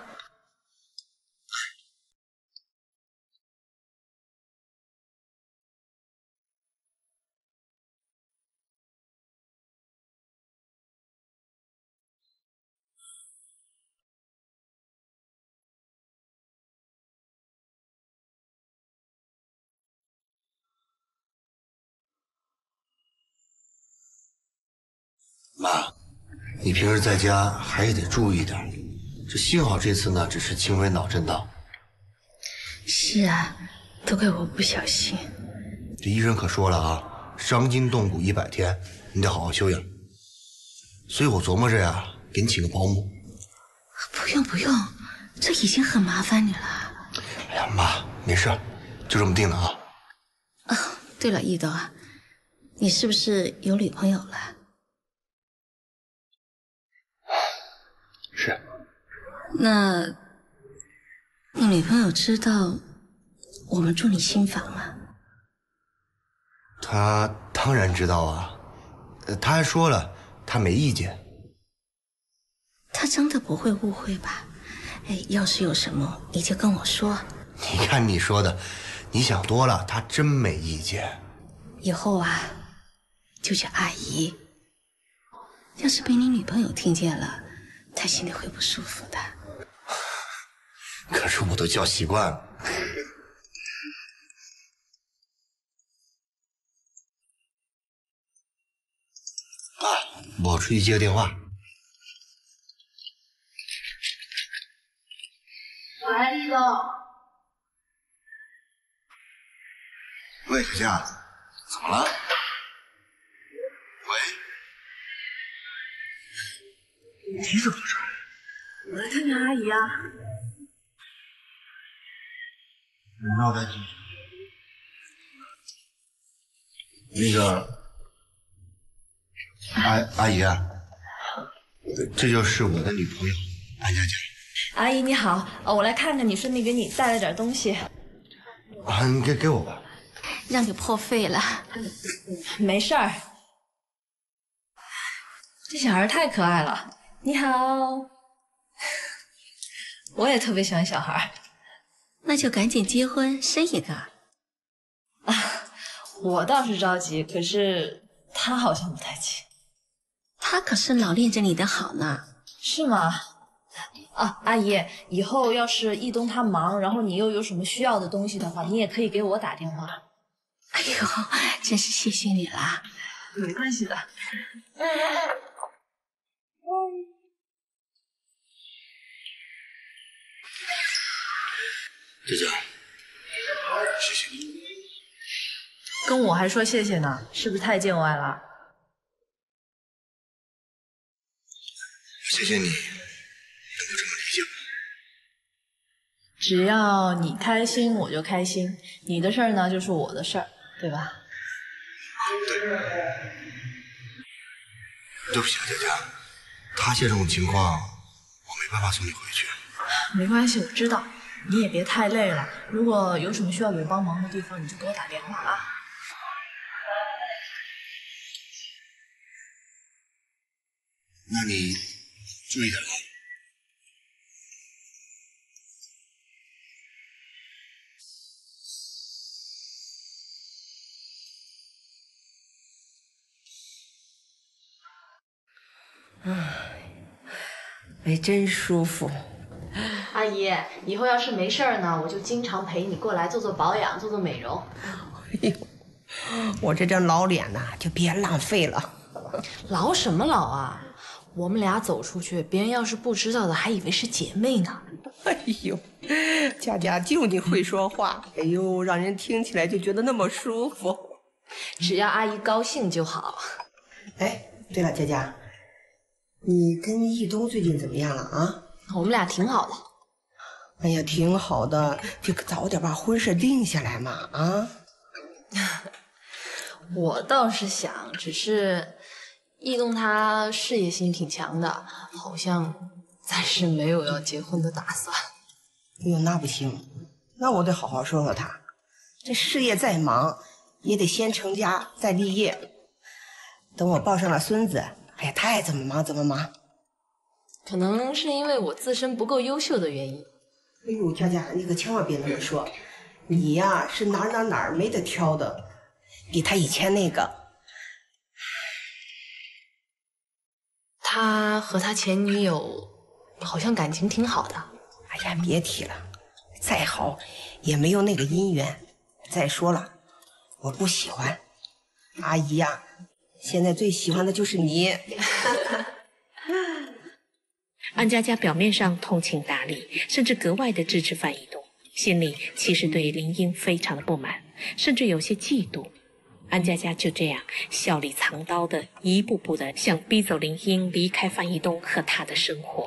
妈，你平时在家还是得注意点。这幸好这次呢，只是轻微脑震荡。 是啊，都怪我不小心。 这医生可说了啊，伤筋动骨100天，你得好好休养。所以我琢磨着呀，给你请个保姆。 不用不用，这已经很麻烦你了。 哎呀，妈，没事，就这么定了啊。 哦，对了，一东啊，你是不是有女朋友了？ 是。 那你女朋友知道我们住你新房吗？ 她当然知道啊，她还说了，她没意见。 她真的不会误会吧？哎，要是有什么，你就跟我说。 你看你说的，你想多了，她真没意见。 以后啊，就叫阿姨。要是被你女朋友听见了，她心里会不舒服的。 可是我都叫习惯了。啊，我出去接个电话。 喂，一东。 喂，小夏，怎么了？喂，你怎么了？ 我来看看阿姨啊。 你让我带进去。那个，阿姨啊，这就是我的女朋友安佳佳。 阿姨你好，我来看看你，顺便给你带了点东西。 啊，你给我吧。 让你破费了。 没事儿。这小孩太可爱了。你好。我也特别喜欢小孩。 那就赶紧结婚生一个。 啊，我倒是着急，可是他好像不太急。 他可是老恋着你的好呢。 是吗？啊，阿姨，以后要是一东他忙，然后你又有什么需要的东西的话，你也可以给我打电话。 哎呦，真是谢谢你啦。 没关系的。 佳佳，谢谢你。 跟我还说谢谢呢，是不是太见外了？ 谢谢你能够这么理解我。 只要你开心，我就开心。你的事儿呢，就是我的事儿，对吧？ 对。对不起啊，佳佳，他现这种情况，我没办法送你回去。 没关系，我知道，你也别太累了。如果有什么需要我帮忙的地方，你就给我打电话啊。 那你注意点来。 哎，真舒服。 阿姨，以后要是没事儿呢，我就经常陪你过来做做保养，做做美容。 哎呦，我这张老脸呐，就别浪费了。 老什么老啊？我们俩走出去，别人要是不知道的，还以为是姐妹呢。 哎呦，佳佳就你会说话，哎呦，让人听起来就觉得那么舒服。 只要阿姨高兴就好。 哎，对了，佳佳，你跟义东最近怎么样了啊？ 我们俩挺好的。 哎呀，挺好的，就早点把婚事定下来嘛啊！ 我倒是想，只是义东他事业心挺强的，好像暂时没有要结婚的打算。 哎呦，那不行，那我得好好说说他。这事业再忙，也得先成家再立业。等我抱上了孙子，哎呀，他爱怎么忙怎么忙。 可能是因为我自身不够优秀的原因。 哎呦，佳佳，你可千万别那么说，你呀是哪儿没得挑的，比他以前那个。 他和他前女友好像感情挺好的。 哎呀，别提了，再好也没有那个姻缘。再说了，我不喜欢。阿姨呀，现在最喜欢的就是你。 安佳佳表面上通情达理，甚至格外的支持范一东，心里其实对林英非常的不满，甚至有些嫉妒。安佳佳就这样笑里藏刀的一步步的想逼走林英离开范一东和他的生活。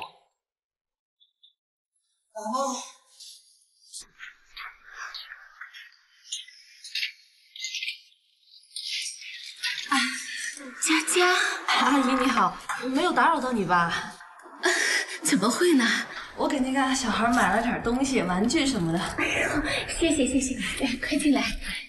佳佳， 阿姨你好，没有打扰到你吧？ 怎么会呢？ 我给那个小孩买了点东西，玩具什么的。 哎呦，谢谢谢谢，哎，快进来。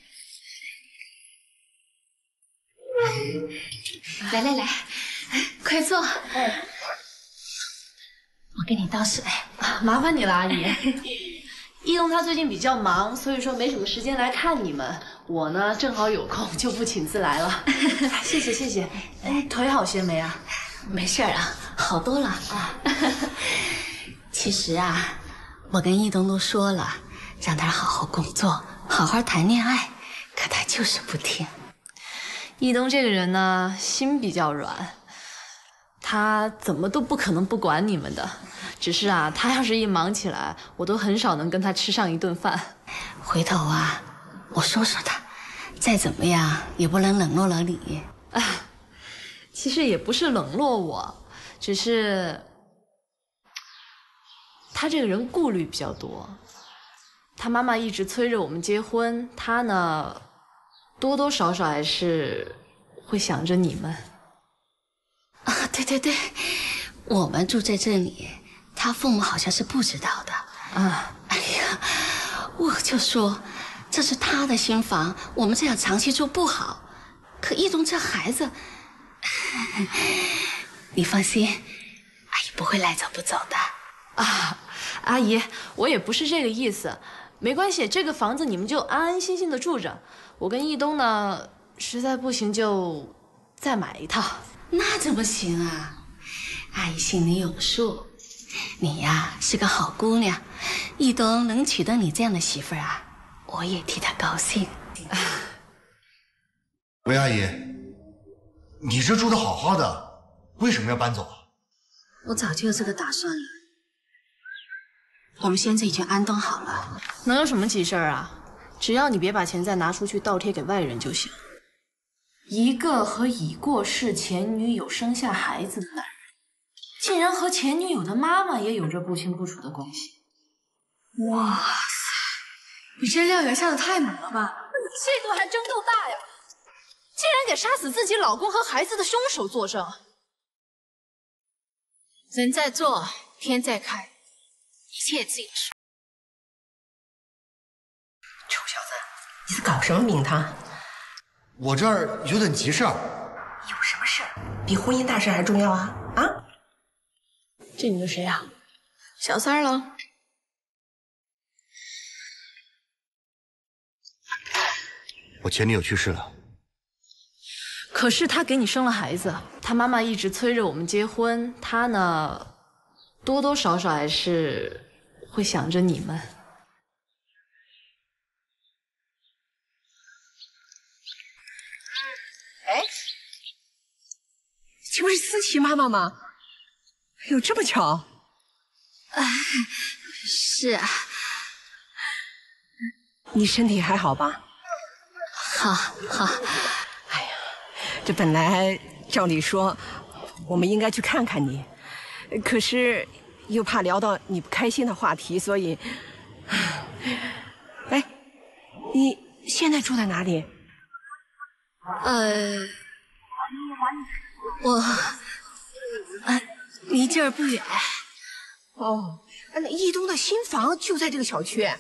来来来，快坐。 哎， 我给你倒水。 麻烦你了，阿姨。义东他最近比较忙，所以说没什么时间来看你们。我呢正好有空，就不请自来了。谢谢谢谢。哎，腿好些没啊？ 没事啊，好多了啊。其实啊，我跟义东都说了，让他好好工作，好好谈恋爱，可他就是不听。 义东这个人呢，心比较软，他怎么都不可能不管你们的。只是啊，他要是一忙起来，我都很少能跟他吃上一顿饭。 回头啊，我说说他，再怎么样也不能冷落了你。 其实也不是冷落我，只是他这个人顾虑比较多。他妈妈一直催着我们结婚，他呢多多少少还是会想着你们。 啊，对对对，我们住在这里，他父母好像是不知道的。 啊， 哎呀，我就说这是他的新房，我们这样长期住不好。可义东这孩子，你放心，阿姨不会赖走不走的。 啊，阿姨，我也不是这个意思，没关系，这个房子你们就安安心心的住着。我跟义东呢，实在不行就再买一套。 那怎么行啊？阿姨心里有数，你呀是个好姑娘，义东能娶到你这样的媳妇儿啊，我也替他高兴。 喂，阿姨，你这住的好好的，为什么要搬走啊？ 我早就有这个打算了。我们现在已经安顿好了， 能有什么急事儿啊？只要你别把钱再拿出去倒贴给外人就行。一个和已过世前女友生下孩子的男人，竟然和前女友的妈妈也有着不清不楚的关系。 哇塞，你这料也下的太猛了吧？ 这个还真够大呀！竟然给杀死自己老公和孩子的凶手作证。 人在做，天在看，一切自己的事。 臭小子，你是搞什么名堂？ 我这儿有点急事儿。 有什么事？比婚姻大事还重要啊！啊？ 这女的谁呀？小三儿喽。 我前女友去世了。 可是他给你生了孩子，他妈妈一直催着我们结婚，他呢，多多少少还是会想着你们。 哎，这不是思琪妈妈吗？有这么巧？ 哎，是啊。 你身体还好吧？ 好，好。 哎呀，这本来照理说，我们应该去看看你，可是又怕聊到你不开心的话题，所以，哎，你现在住在哪里？ 我离这儿不远。 哦，那义东的新房就在这个小区。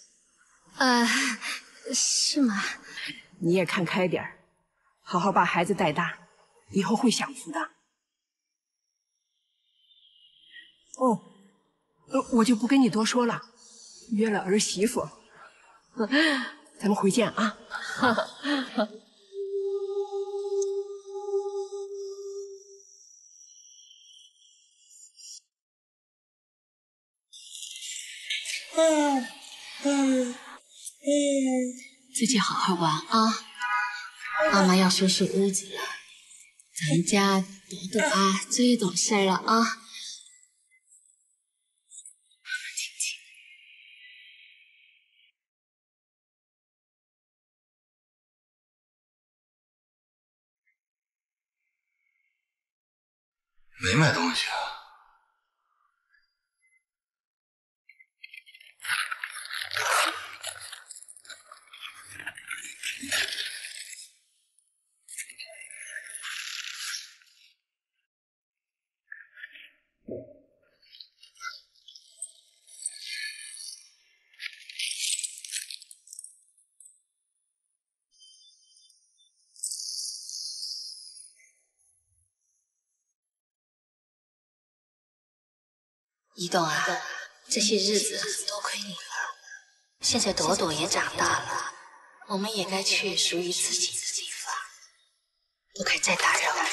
是吗？ 你也看开点儿，好好把孩子带大，以后会享福的。哦，我就不跟你多说了，约了儿媳妇，咱们回见啊。 自己好好玩啊！妈妈要收拾屋子了，咱家朵朵啊最懂事了啊！ 没买东西啊。 一动啊，这些日子多亏你了。现在朵朵也长大了，我们也该去属于自己的地方，不该再打扰了。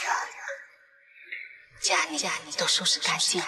家里都收拾干净了。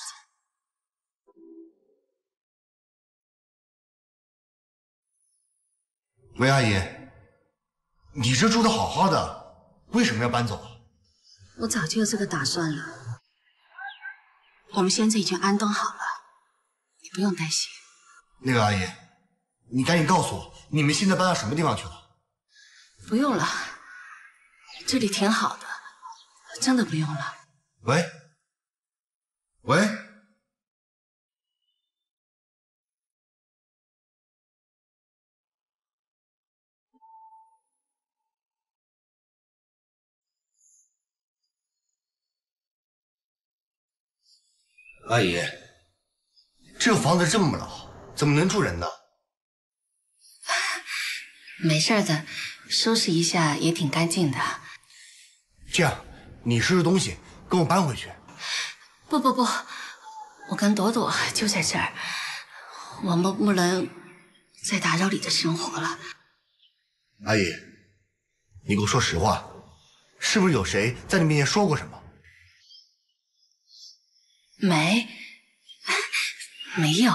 喂，阿姨，你这住的好好的，为什么要搬走啊？ 我早就有这个打算了。我们现在已经安顿好了，你不用担心。 那个阿姨，你赶紧告诉我，你们现在搬到什么地方去了？ 不用了，这里挺好的，真的不用了。 喂，喂，阿姨，这房子这么老，怎么能住人呢？ 没事的，收拾一下也挺干净的。 这样，你收拾东西，跟我搬回去。 不，我跟朵朵就在这儿，我们不能再打扰你的生活了。 阿姨，你给我说实话，是不是有谁在你面前说过什么？ 没有。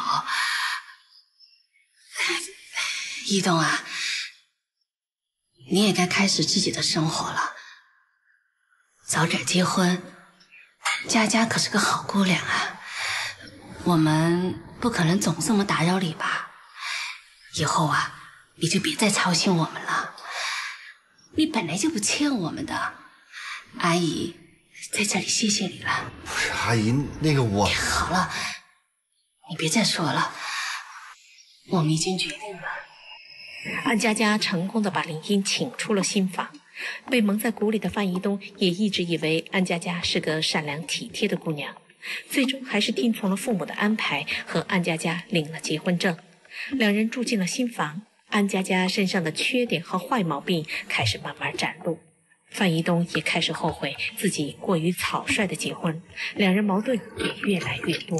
一东啊，你也该开始自己的生活了，早点结婚。佳可是个好姑娘啊，我们不可能总这么打扰你吧？以后啊，你就别再操心我们了。你本来就不欠我们的，阿姨在这里谢谢你了。 不是阿姨，那个我…… 好了，你别再说了，我们已经决定了。 安佳成功的把林英请出了新房，被蒙在鼓里的范一东也一直以为安佳是个善良体贴的姑娘， 最终还是听从了父母的安排，和安佳佳领了结婚证。两人住进了新房，安佳佳身上的缺点和坏毛病开始慢慢展露。范一东也开始后悔自己过于草率的结婚，两人矛盾也越来越多。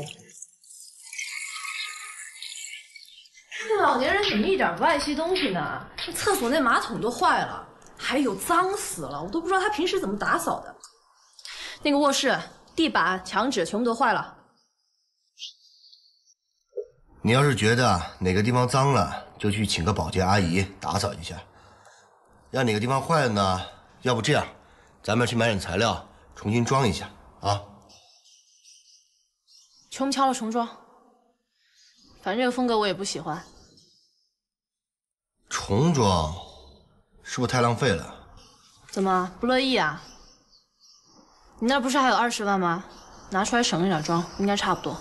这老年人怎么一点不爱惜东西呢？这厕所那马桶都坏了，还有脏死了，我都不知道他平时怎么打扫的。那个卧室地板、墙纸全部都坏了。 你要是觉得哪个地方脏了，就去请个保洁阿姨打扫一下；要哪个地方坏了呢，要不这样，咱们去买点材料重新装一下啊。 全部敲了重装，反正这个风格我也不喜欢。 重装是不是太浪费了？ 怎么不乐意啊？你那不是还有20万吗？拿出来省着点装，应该差不多。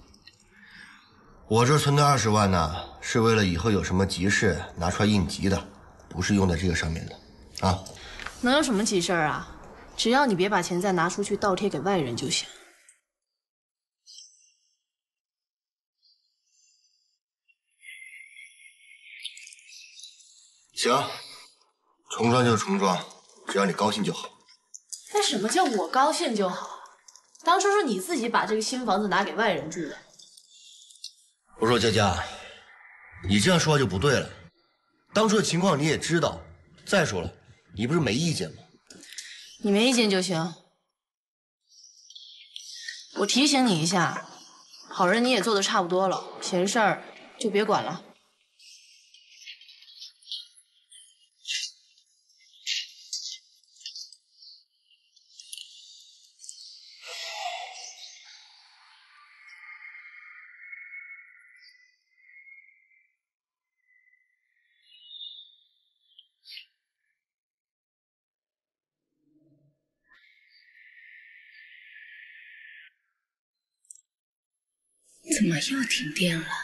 我这存的20万呢，是为了以后有什么急事拿出来应急的，不是用在这个上面的，啊。 能有什么急事儿啊？只要你别把钱再拿出去倒贴给外人就行。 行，重装就重装，只要你高兴就好。 那什么叫我高兴就好？当初是你自己把这个新房子拿给外人住的。 我说佳佳，你这样说话就不对了。当初的情况你也知道，再说了，你不是没意见吗？ 你没意见就行。我提醒你一下，好人你也做的差不多了，闲事儿就别管了。 怎么又停电了？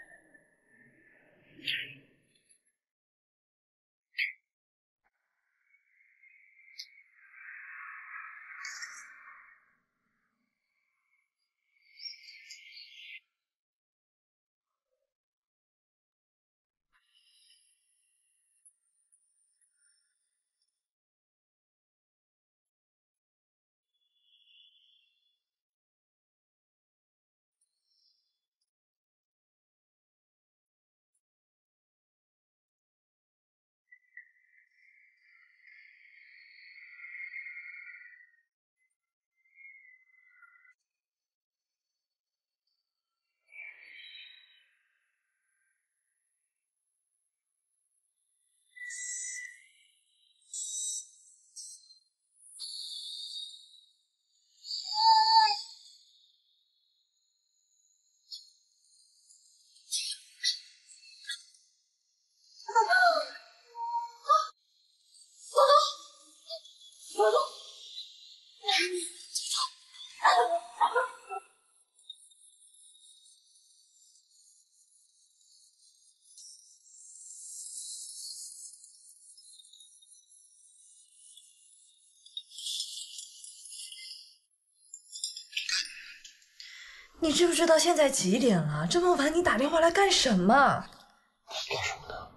你知不知道现在几点了？这么晚你打电话来干什么？ 干什么呢？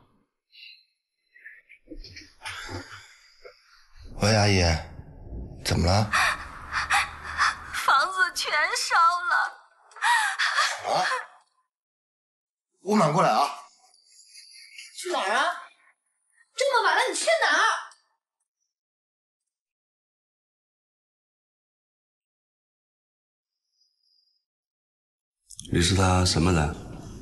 喂，阿姨，怎么了？ 房子全烧了。 什么？我马上过来啊。 去哪儿啊？这么晚了，你去哪儿？ 你是他什么人？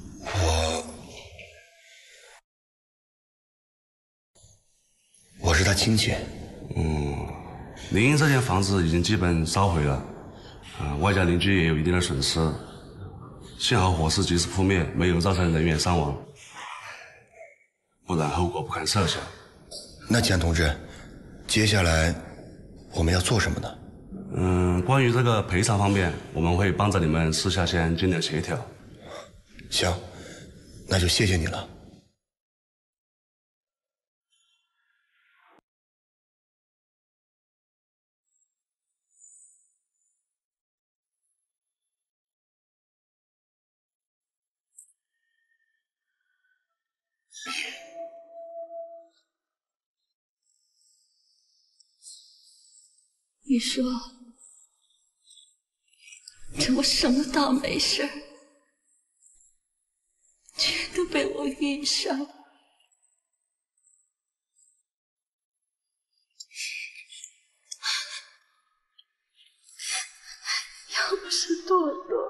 我是他亲戚。 林荫这间房子已经基本烧毁了，外加邻居也有一定的损失，幸好火势及时扑灭，没有造成人员伤亡，不然后果不堪设想。 那钱同志，接下来我们要做什么呢？ 关于这个赔偿方面，我们会帮着你们私下先尽量协调。 行，那就谢谢你了。 你说，怎么什么倒没事，全都被我遇上？要不是朵朵，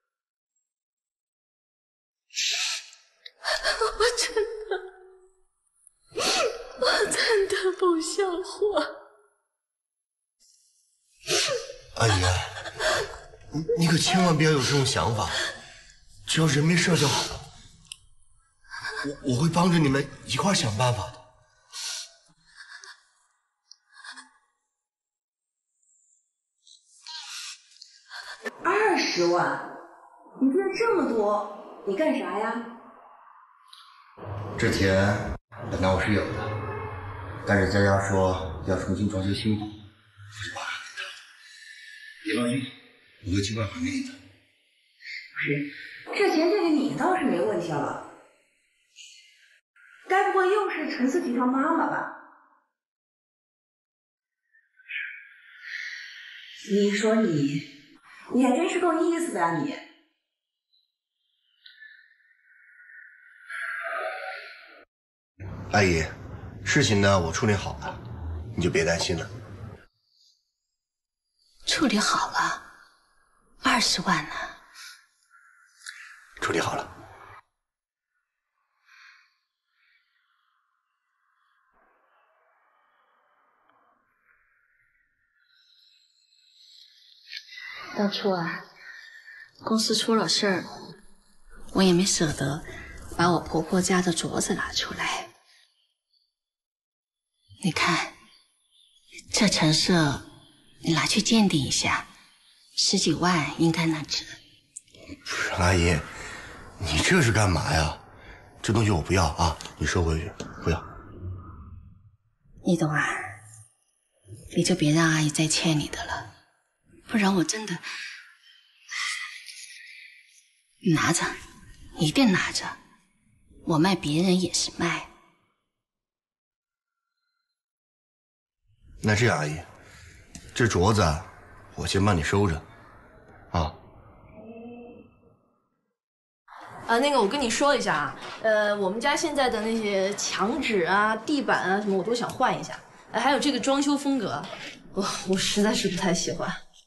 我真的不像话。 阿姨，你可千万不要有这种想法，只要人没事就好了。我会帮着你们一块想办法的。 20万，你赚这么多，你干啥呀？ 这钱本来我是有的，但是佳佳说要重新装修新房，我就把它给她了。你放心，我会尽快还给你的。 不是，这钱借给你倒是没问题了，该不会又是陈思琪他妈妈吧？你说你还真是够意思的啊你！ 阿姨，事情呢我处理好了，你就别担心了。 处理好了，20万呢？ 处理好了。 当初啊，公司出了事儿，我也没舍得把我婆婆家的镯子拿出来。你看，这成色，你拿去鉴定一下，10几万应该能值。 不是阿姨，你这是干嘛呀？这东西我不要啊，你收回去，不要。 你懂啊？你就别让阿姨再欠你的了。不然我真的，你拿着，一定拿着，我卖别人也是卖。 那这样，阿姨，这镯子我先帮你收着，啊。 那个我跟你说一下啊，我们家现在的那些墙纸啊、地板啊什么，我都想换一下。还有这个装修风格，我实在是不太喜欢。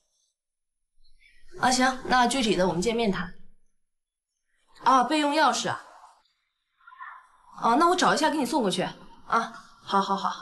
啊，行，那具体的我们见面谈。啊，备用钥匙啊。啊，那我找一下给你送过去。啊，好好好。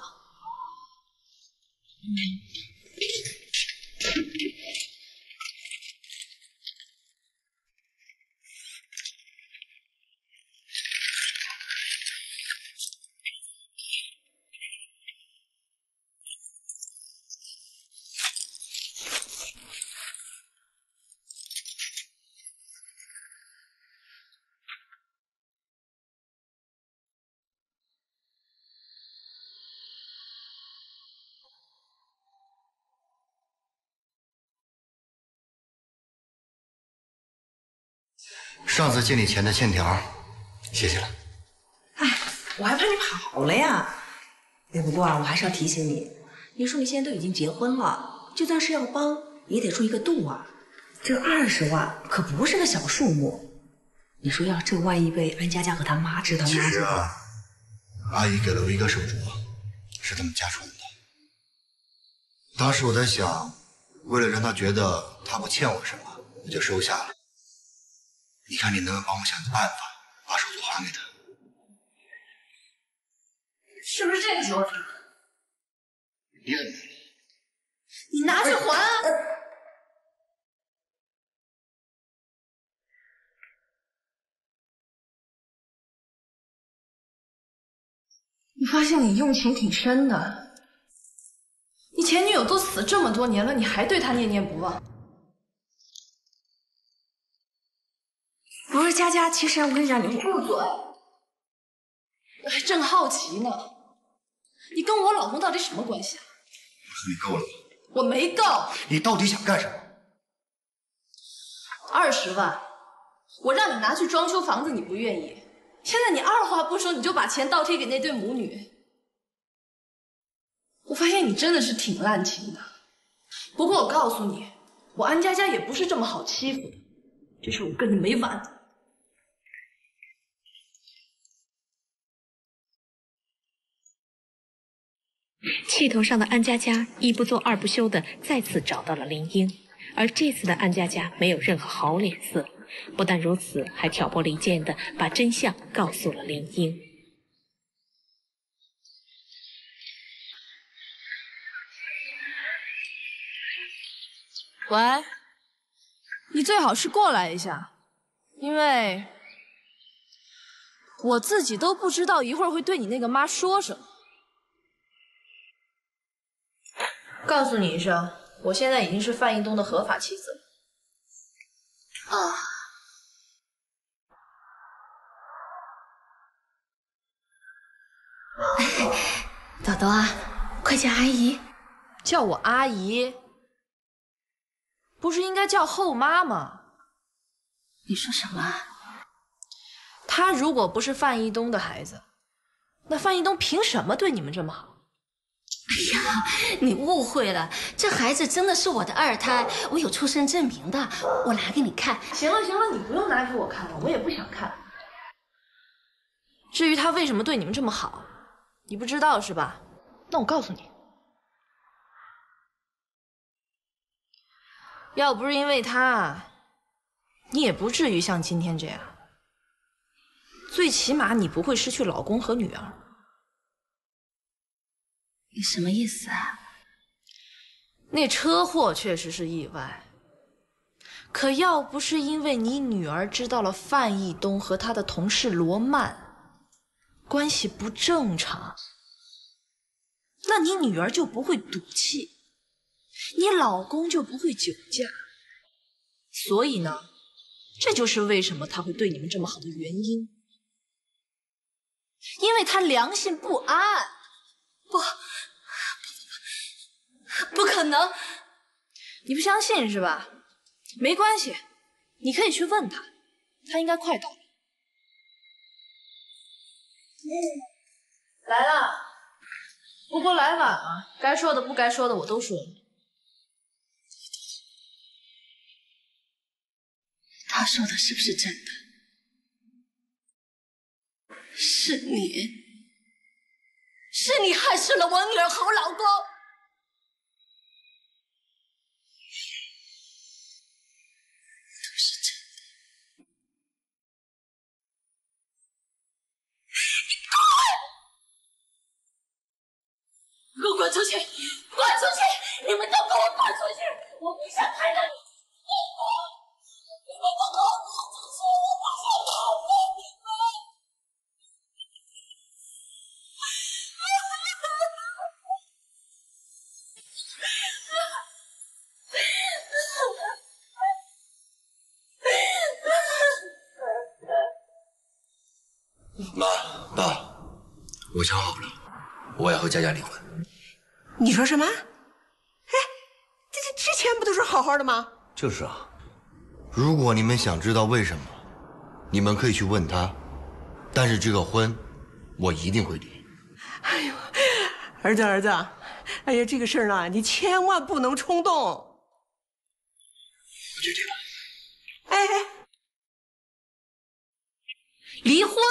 上次借你钱的欠条，谢谢了。 哎，我还怕你跑了呀。不过啊，我还是要提醒你，你说你现在都已经结婚了，就算是要帮，也得出一个度啊。这20万可不是个小数目。你说要这万一被安佳佳和他妈知道， 其实啊，阿姨给了我一个手镯，是他们家传的。当时我在想，为了让她觉得她不欠我什么，我就收下了。你看你能不能帮我想个办法，把手镯还给她？ 是不是这个镯子？ 你很难。 你拿去还啊！你发现你用情挺深的，你前女友都死这么多年了，你还对她念念不忘。 不是佳佳，其实我跟你讲，你闭嘴！我还正好奇呢，你跟我老公到底什么关系啊？ 我说你够了吧？ 我没够。 你到底想干什么 ？20万，我让你拿去装修房子，你不愿意。现在你二话不说，你就把钱倒贴给那对母女。我发现你真的是挺滥情的， 不过我告诉你，我安佳佳也不是这么好欺负的，这事我跟你没完。 气头上的安佳佳一不做二不休的再次找到了林英，而这次的安佳佳没有任何好脸色，不但如此，还挑拨离间的把真相告诉了林英。 喂，你最好是过来一下，因为我自己都不知道一会儿会对你那个妈说什么。告诉你一声，我现在已经是范一东的合法妻子了。啊。 豆豆啊，快叫阿姨。 叫我阿姨，不是应该叫后妈吗？ 你说什么？ 他如果不是范一东的孩子，那范一东凭什么对你们这么好？ 哎呀，你误会了，这孩子真的是我的二胎，我有出生证明的，我拿给你看。 行了行了，你不用拿给我看了，我也不想看。至于他为什么对你们这么好，你不知道是吧？那我告诉你，要不是因为他，你也不至于像今天这样。最起码你不会失去老公和女儿。 你什么意思啊？ 那车祸确实是意外，可要不是因为你女儿知道了范义东和他的同事罗曼关系不正常，那你女儿就不会赌气，你老公就不会酒驾。所以呢，这就是为什么他会对你们这么好的原因，因为他良心不安。 不可能！ 你不相信是吧？没关系，你可以去问他，他应该快到了。来了，不过来晚了，该说的不该说的我都说了。 他说的是不是真的？是你害死了我女儿和我老公！给我滚出去！滚出去！你们都给我滚出去！我不想看到你！你们都给我滚出去！我不想看到你们！ 妈，爸，我想好了，我要和佳佳离婚。 你说什么？哎，这之前不都是好好的吗？ 就是啊，如果你们想知道为什么，你们可以去问他。但是这个婚，我一定会离。 哎呦，儿子，哎呀，这个事儿呢，你千万不能冲动。我决定了。 哎， 离婚。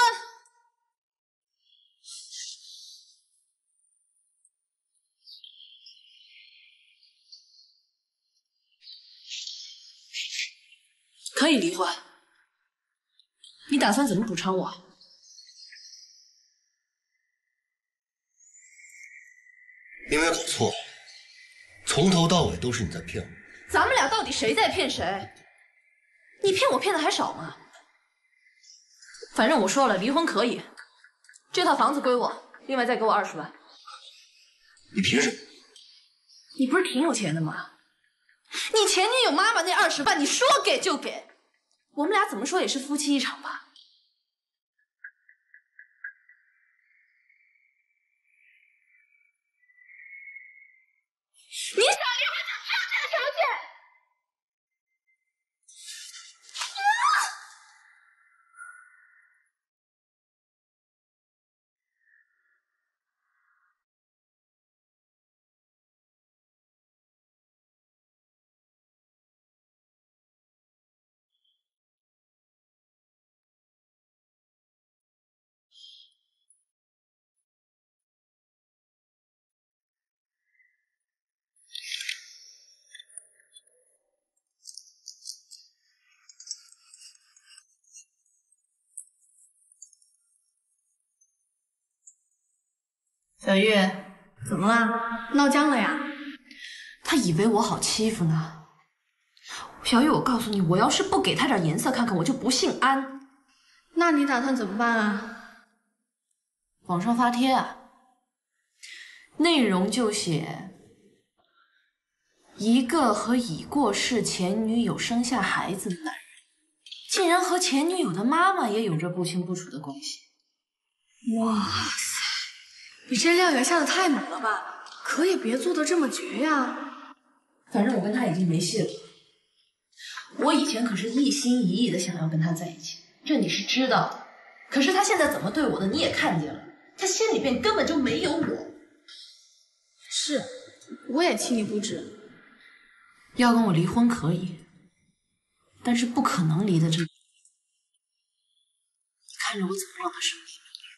可以离婚，你打算怎么补偿我？ 你没有搞错，从头到尾都是你在骗我。 咱们俩到底谁在骗谁？你骗我骗的还少吗？反正我说了，离婚可以，这套房子归我，另外再给我20万。 你凭什么？ 你不是挺有钱的吗？你前女友妈妈那20万，你说给就给。我们俩怎么说也是夫妻一场吧？你想离婚就只有这个条件？ 小玉，怎么了？闹僵了呀？ 他以为我好欺负呢。小玉，我告诉你，我要是不给他点颜色看看，我就不姓安。 那你打算怎么办啊？ 网上发帖啊，内容就写一个和已过世前女友生下孩子的男人，竟然和前女友的妈妈也有着不清不楚的关系。 哇塞，你这料也下的太猛了吧？可也别做的这么绝呀。 反正我跟他已经没戏了。我以前可是一心一意的想要跟他在一起，这你是知道的。可是他现在怎么对我的，你也看见了，他心里边根本就没有我。 是，我也气你不止。 要跟我离婚可以，但是不可能离得这么。你看着我怎么让他生气。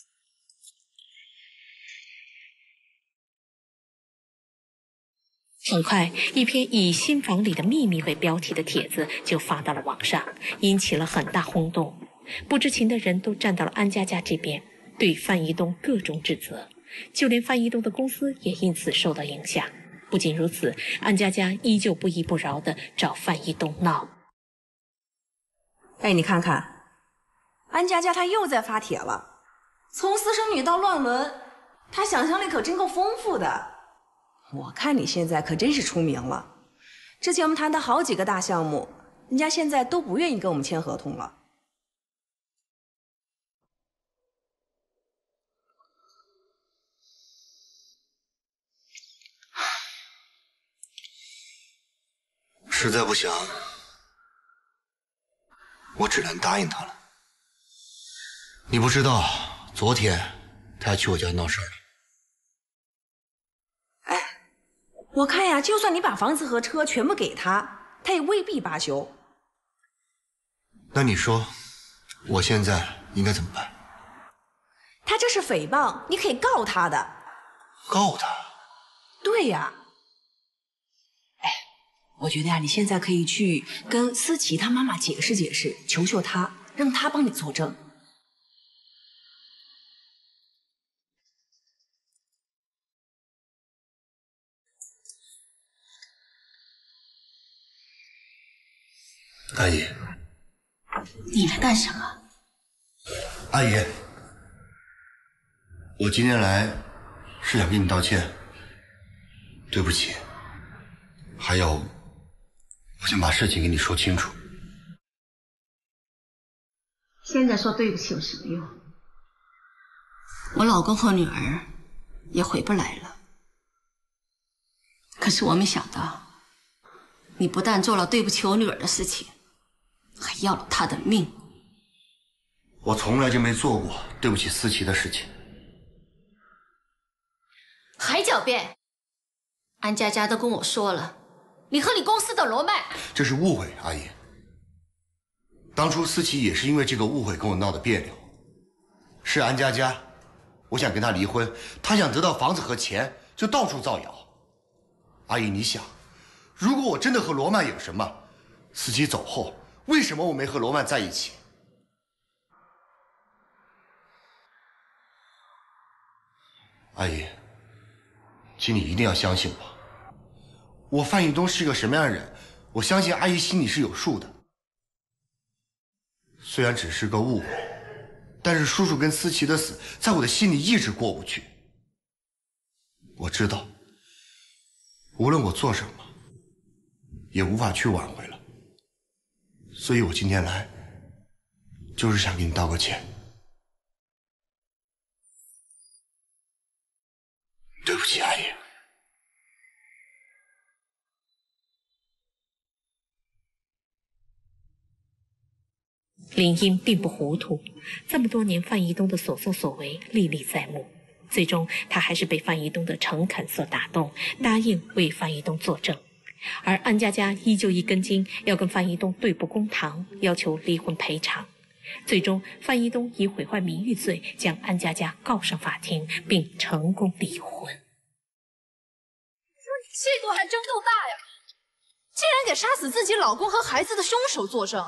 很快，一篇以“新房里的秘密”为标题的帖子就发到了网上，引起了很大轰动。不知情的人都站到了安佳佳这边，对范一东各种指责，就连范一东的公司也因此受到影响。不仅如此，安佳佳依旧不依不饶地找范一东闹。 哎，你看看，安佳佳她又在发帖了，从私生女到乱伦，她想象力可真够丰富的。我看你现在可真是出名了，之前我们谈的好几个大项目，人家现在都不愿意跟我们签合同了。 实在不行，我只能答应他了。你不知道，昨天他还去我家闹事儿了。 我看呀，就算你把房子和车全部给他，他也未必罢休。 那你说，我现在应该怎么办？ 他这是诽谤，你可以告他的。 告他？ 对呀。哎，我觉得呀，你现在可以去跟思琪他妈妈解释解释，求求他，让他帮你作证。 阿姨， 你来干什么？ 阿姨，我今天来是想给你道歉，对不起。还有，我想把事情跟你说清楚。 现在说对不起有什么用？我老公和女儿也回不来了。可是我没想到，你不但做了对不起我女儿的事情，还要了她的命。 我从来就没做过对不起思琪的事情。 还狡辩？安佳佳都跟我说了，你和你公司的罗曼…… 这是误会，阿姨。当初思琪也是因为这个误会跟我闹得别扭。是安佳佳，我想跟她离婚，她想得到房子和钱，就到处造谣。阿姨，你想，如果我真的和罗曼有什么，思琪走后，为什么我没和罗曼在一起？阿姨，请你一定要相信我。我范玉东是个什么样的人，我相信阿姨心里是有数的。虽然只是个误会，但是叔叔跟思琪的死，在我的心里一直过不去。我知道，无论我做什么，也无法去挽回了。所以我今天来，就是想给你道个歉。对不起，阿姨。 林英并不糊涂，这么多年范一东的所作所为历历在目，最终他还是被范一东的诚恳所打动，答应为范一东作证。而安佳佳依旧一根筋，要跟范一东对簿公堂，要求离婚赔偿。最终，范一东以毁坏名誉罪将安佳佳告上法庭，并成功离婚。 说你气度还真够大呀！竟然给杀死自己老公和孩子的凶手作证。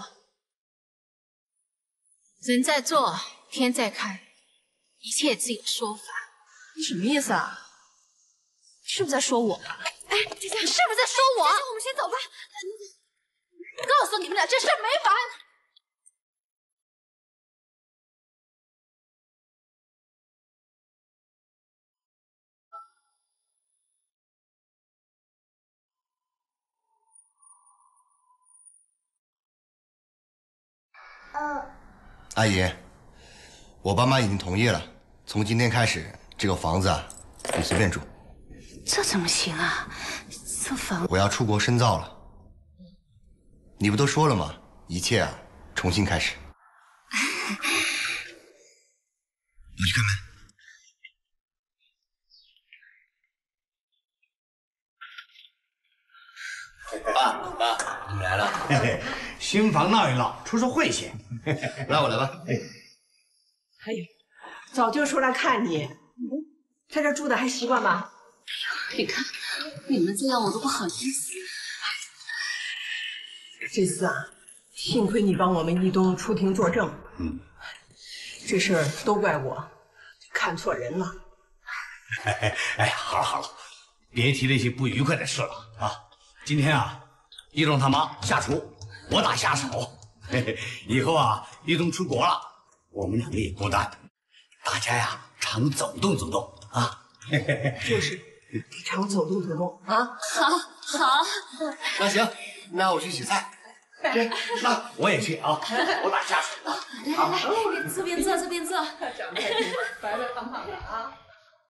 人在做，天在看，一切自有说法。 你什么意思啊？是不是在说我？ 哎，姐姐，你是不是在说我？姐姐，我们先走吧。告诉你们俩，这事儿没完。 阿姨，我爸妈已经同意了，从今天开始，这个房子啊，你随便住。 这怎么行啊？这房我要出国深造了。你不都说了吗？一切啊，重新开始。我去开门。爸，你们来了。嘿嘿，新房闹一闹，出出晦气。 拉我来吧。 哎呦，早就说来看你，在这住的还习惯吗？ 你看，你们这样我都不好意思。 这次啊，幸亏你帮我们一东出庭作证。这事儿都怪我，看错人了。 哎呀，好了好了，别提那些不愉快的事了啊！今天啊，一东他妈下厨，我打下手。嘿嘿，以后啊，一东出国了，我们两个也孤单，大家呀常走动走动啊。 就是得常走动走动啊。 好。 那行，那我去洗菜。 那我也去啊，我打下手。 来，这边坐，这边坐。 长得还挺白白胖胖的啊。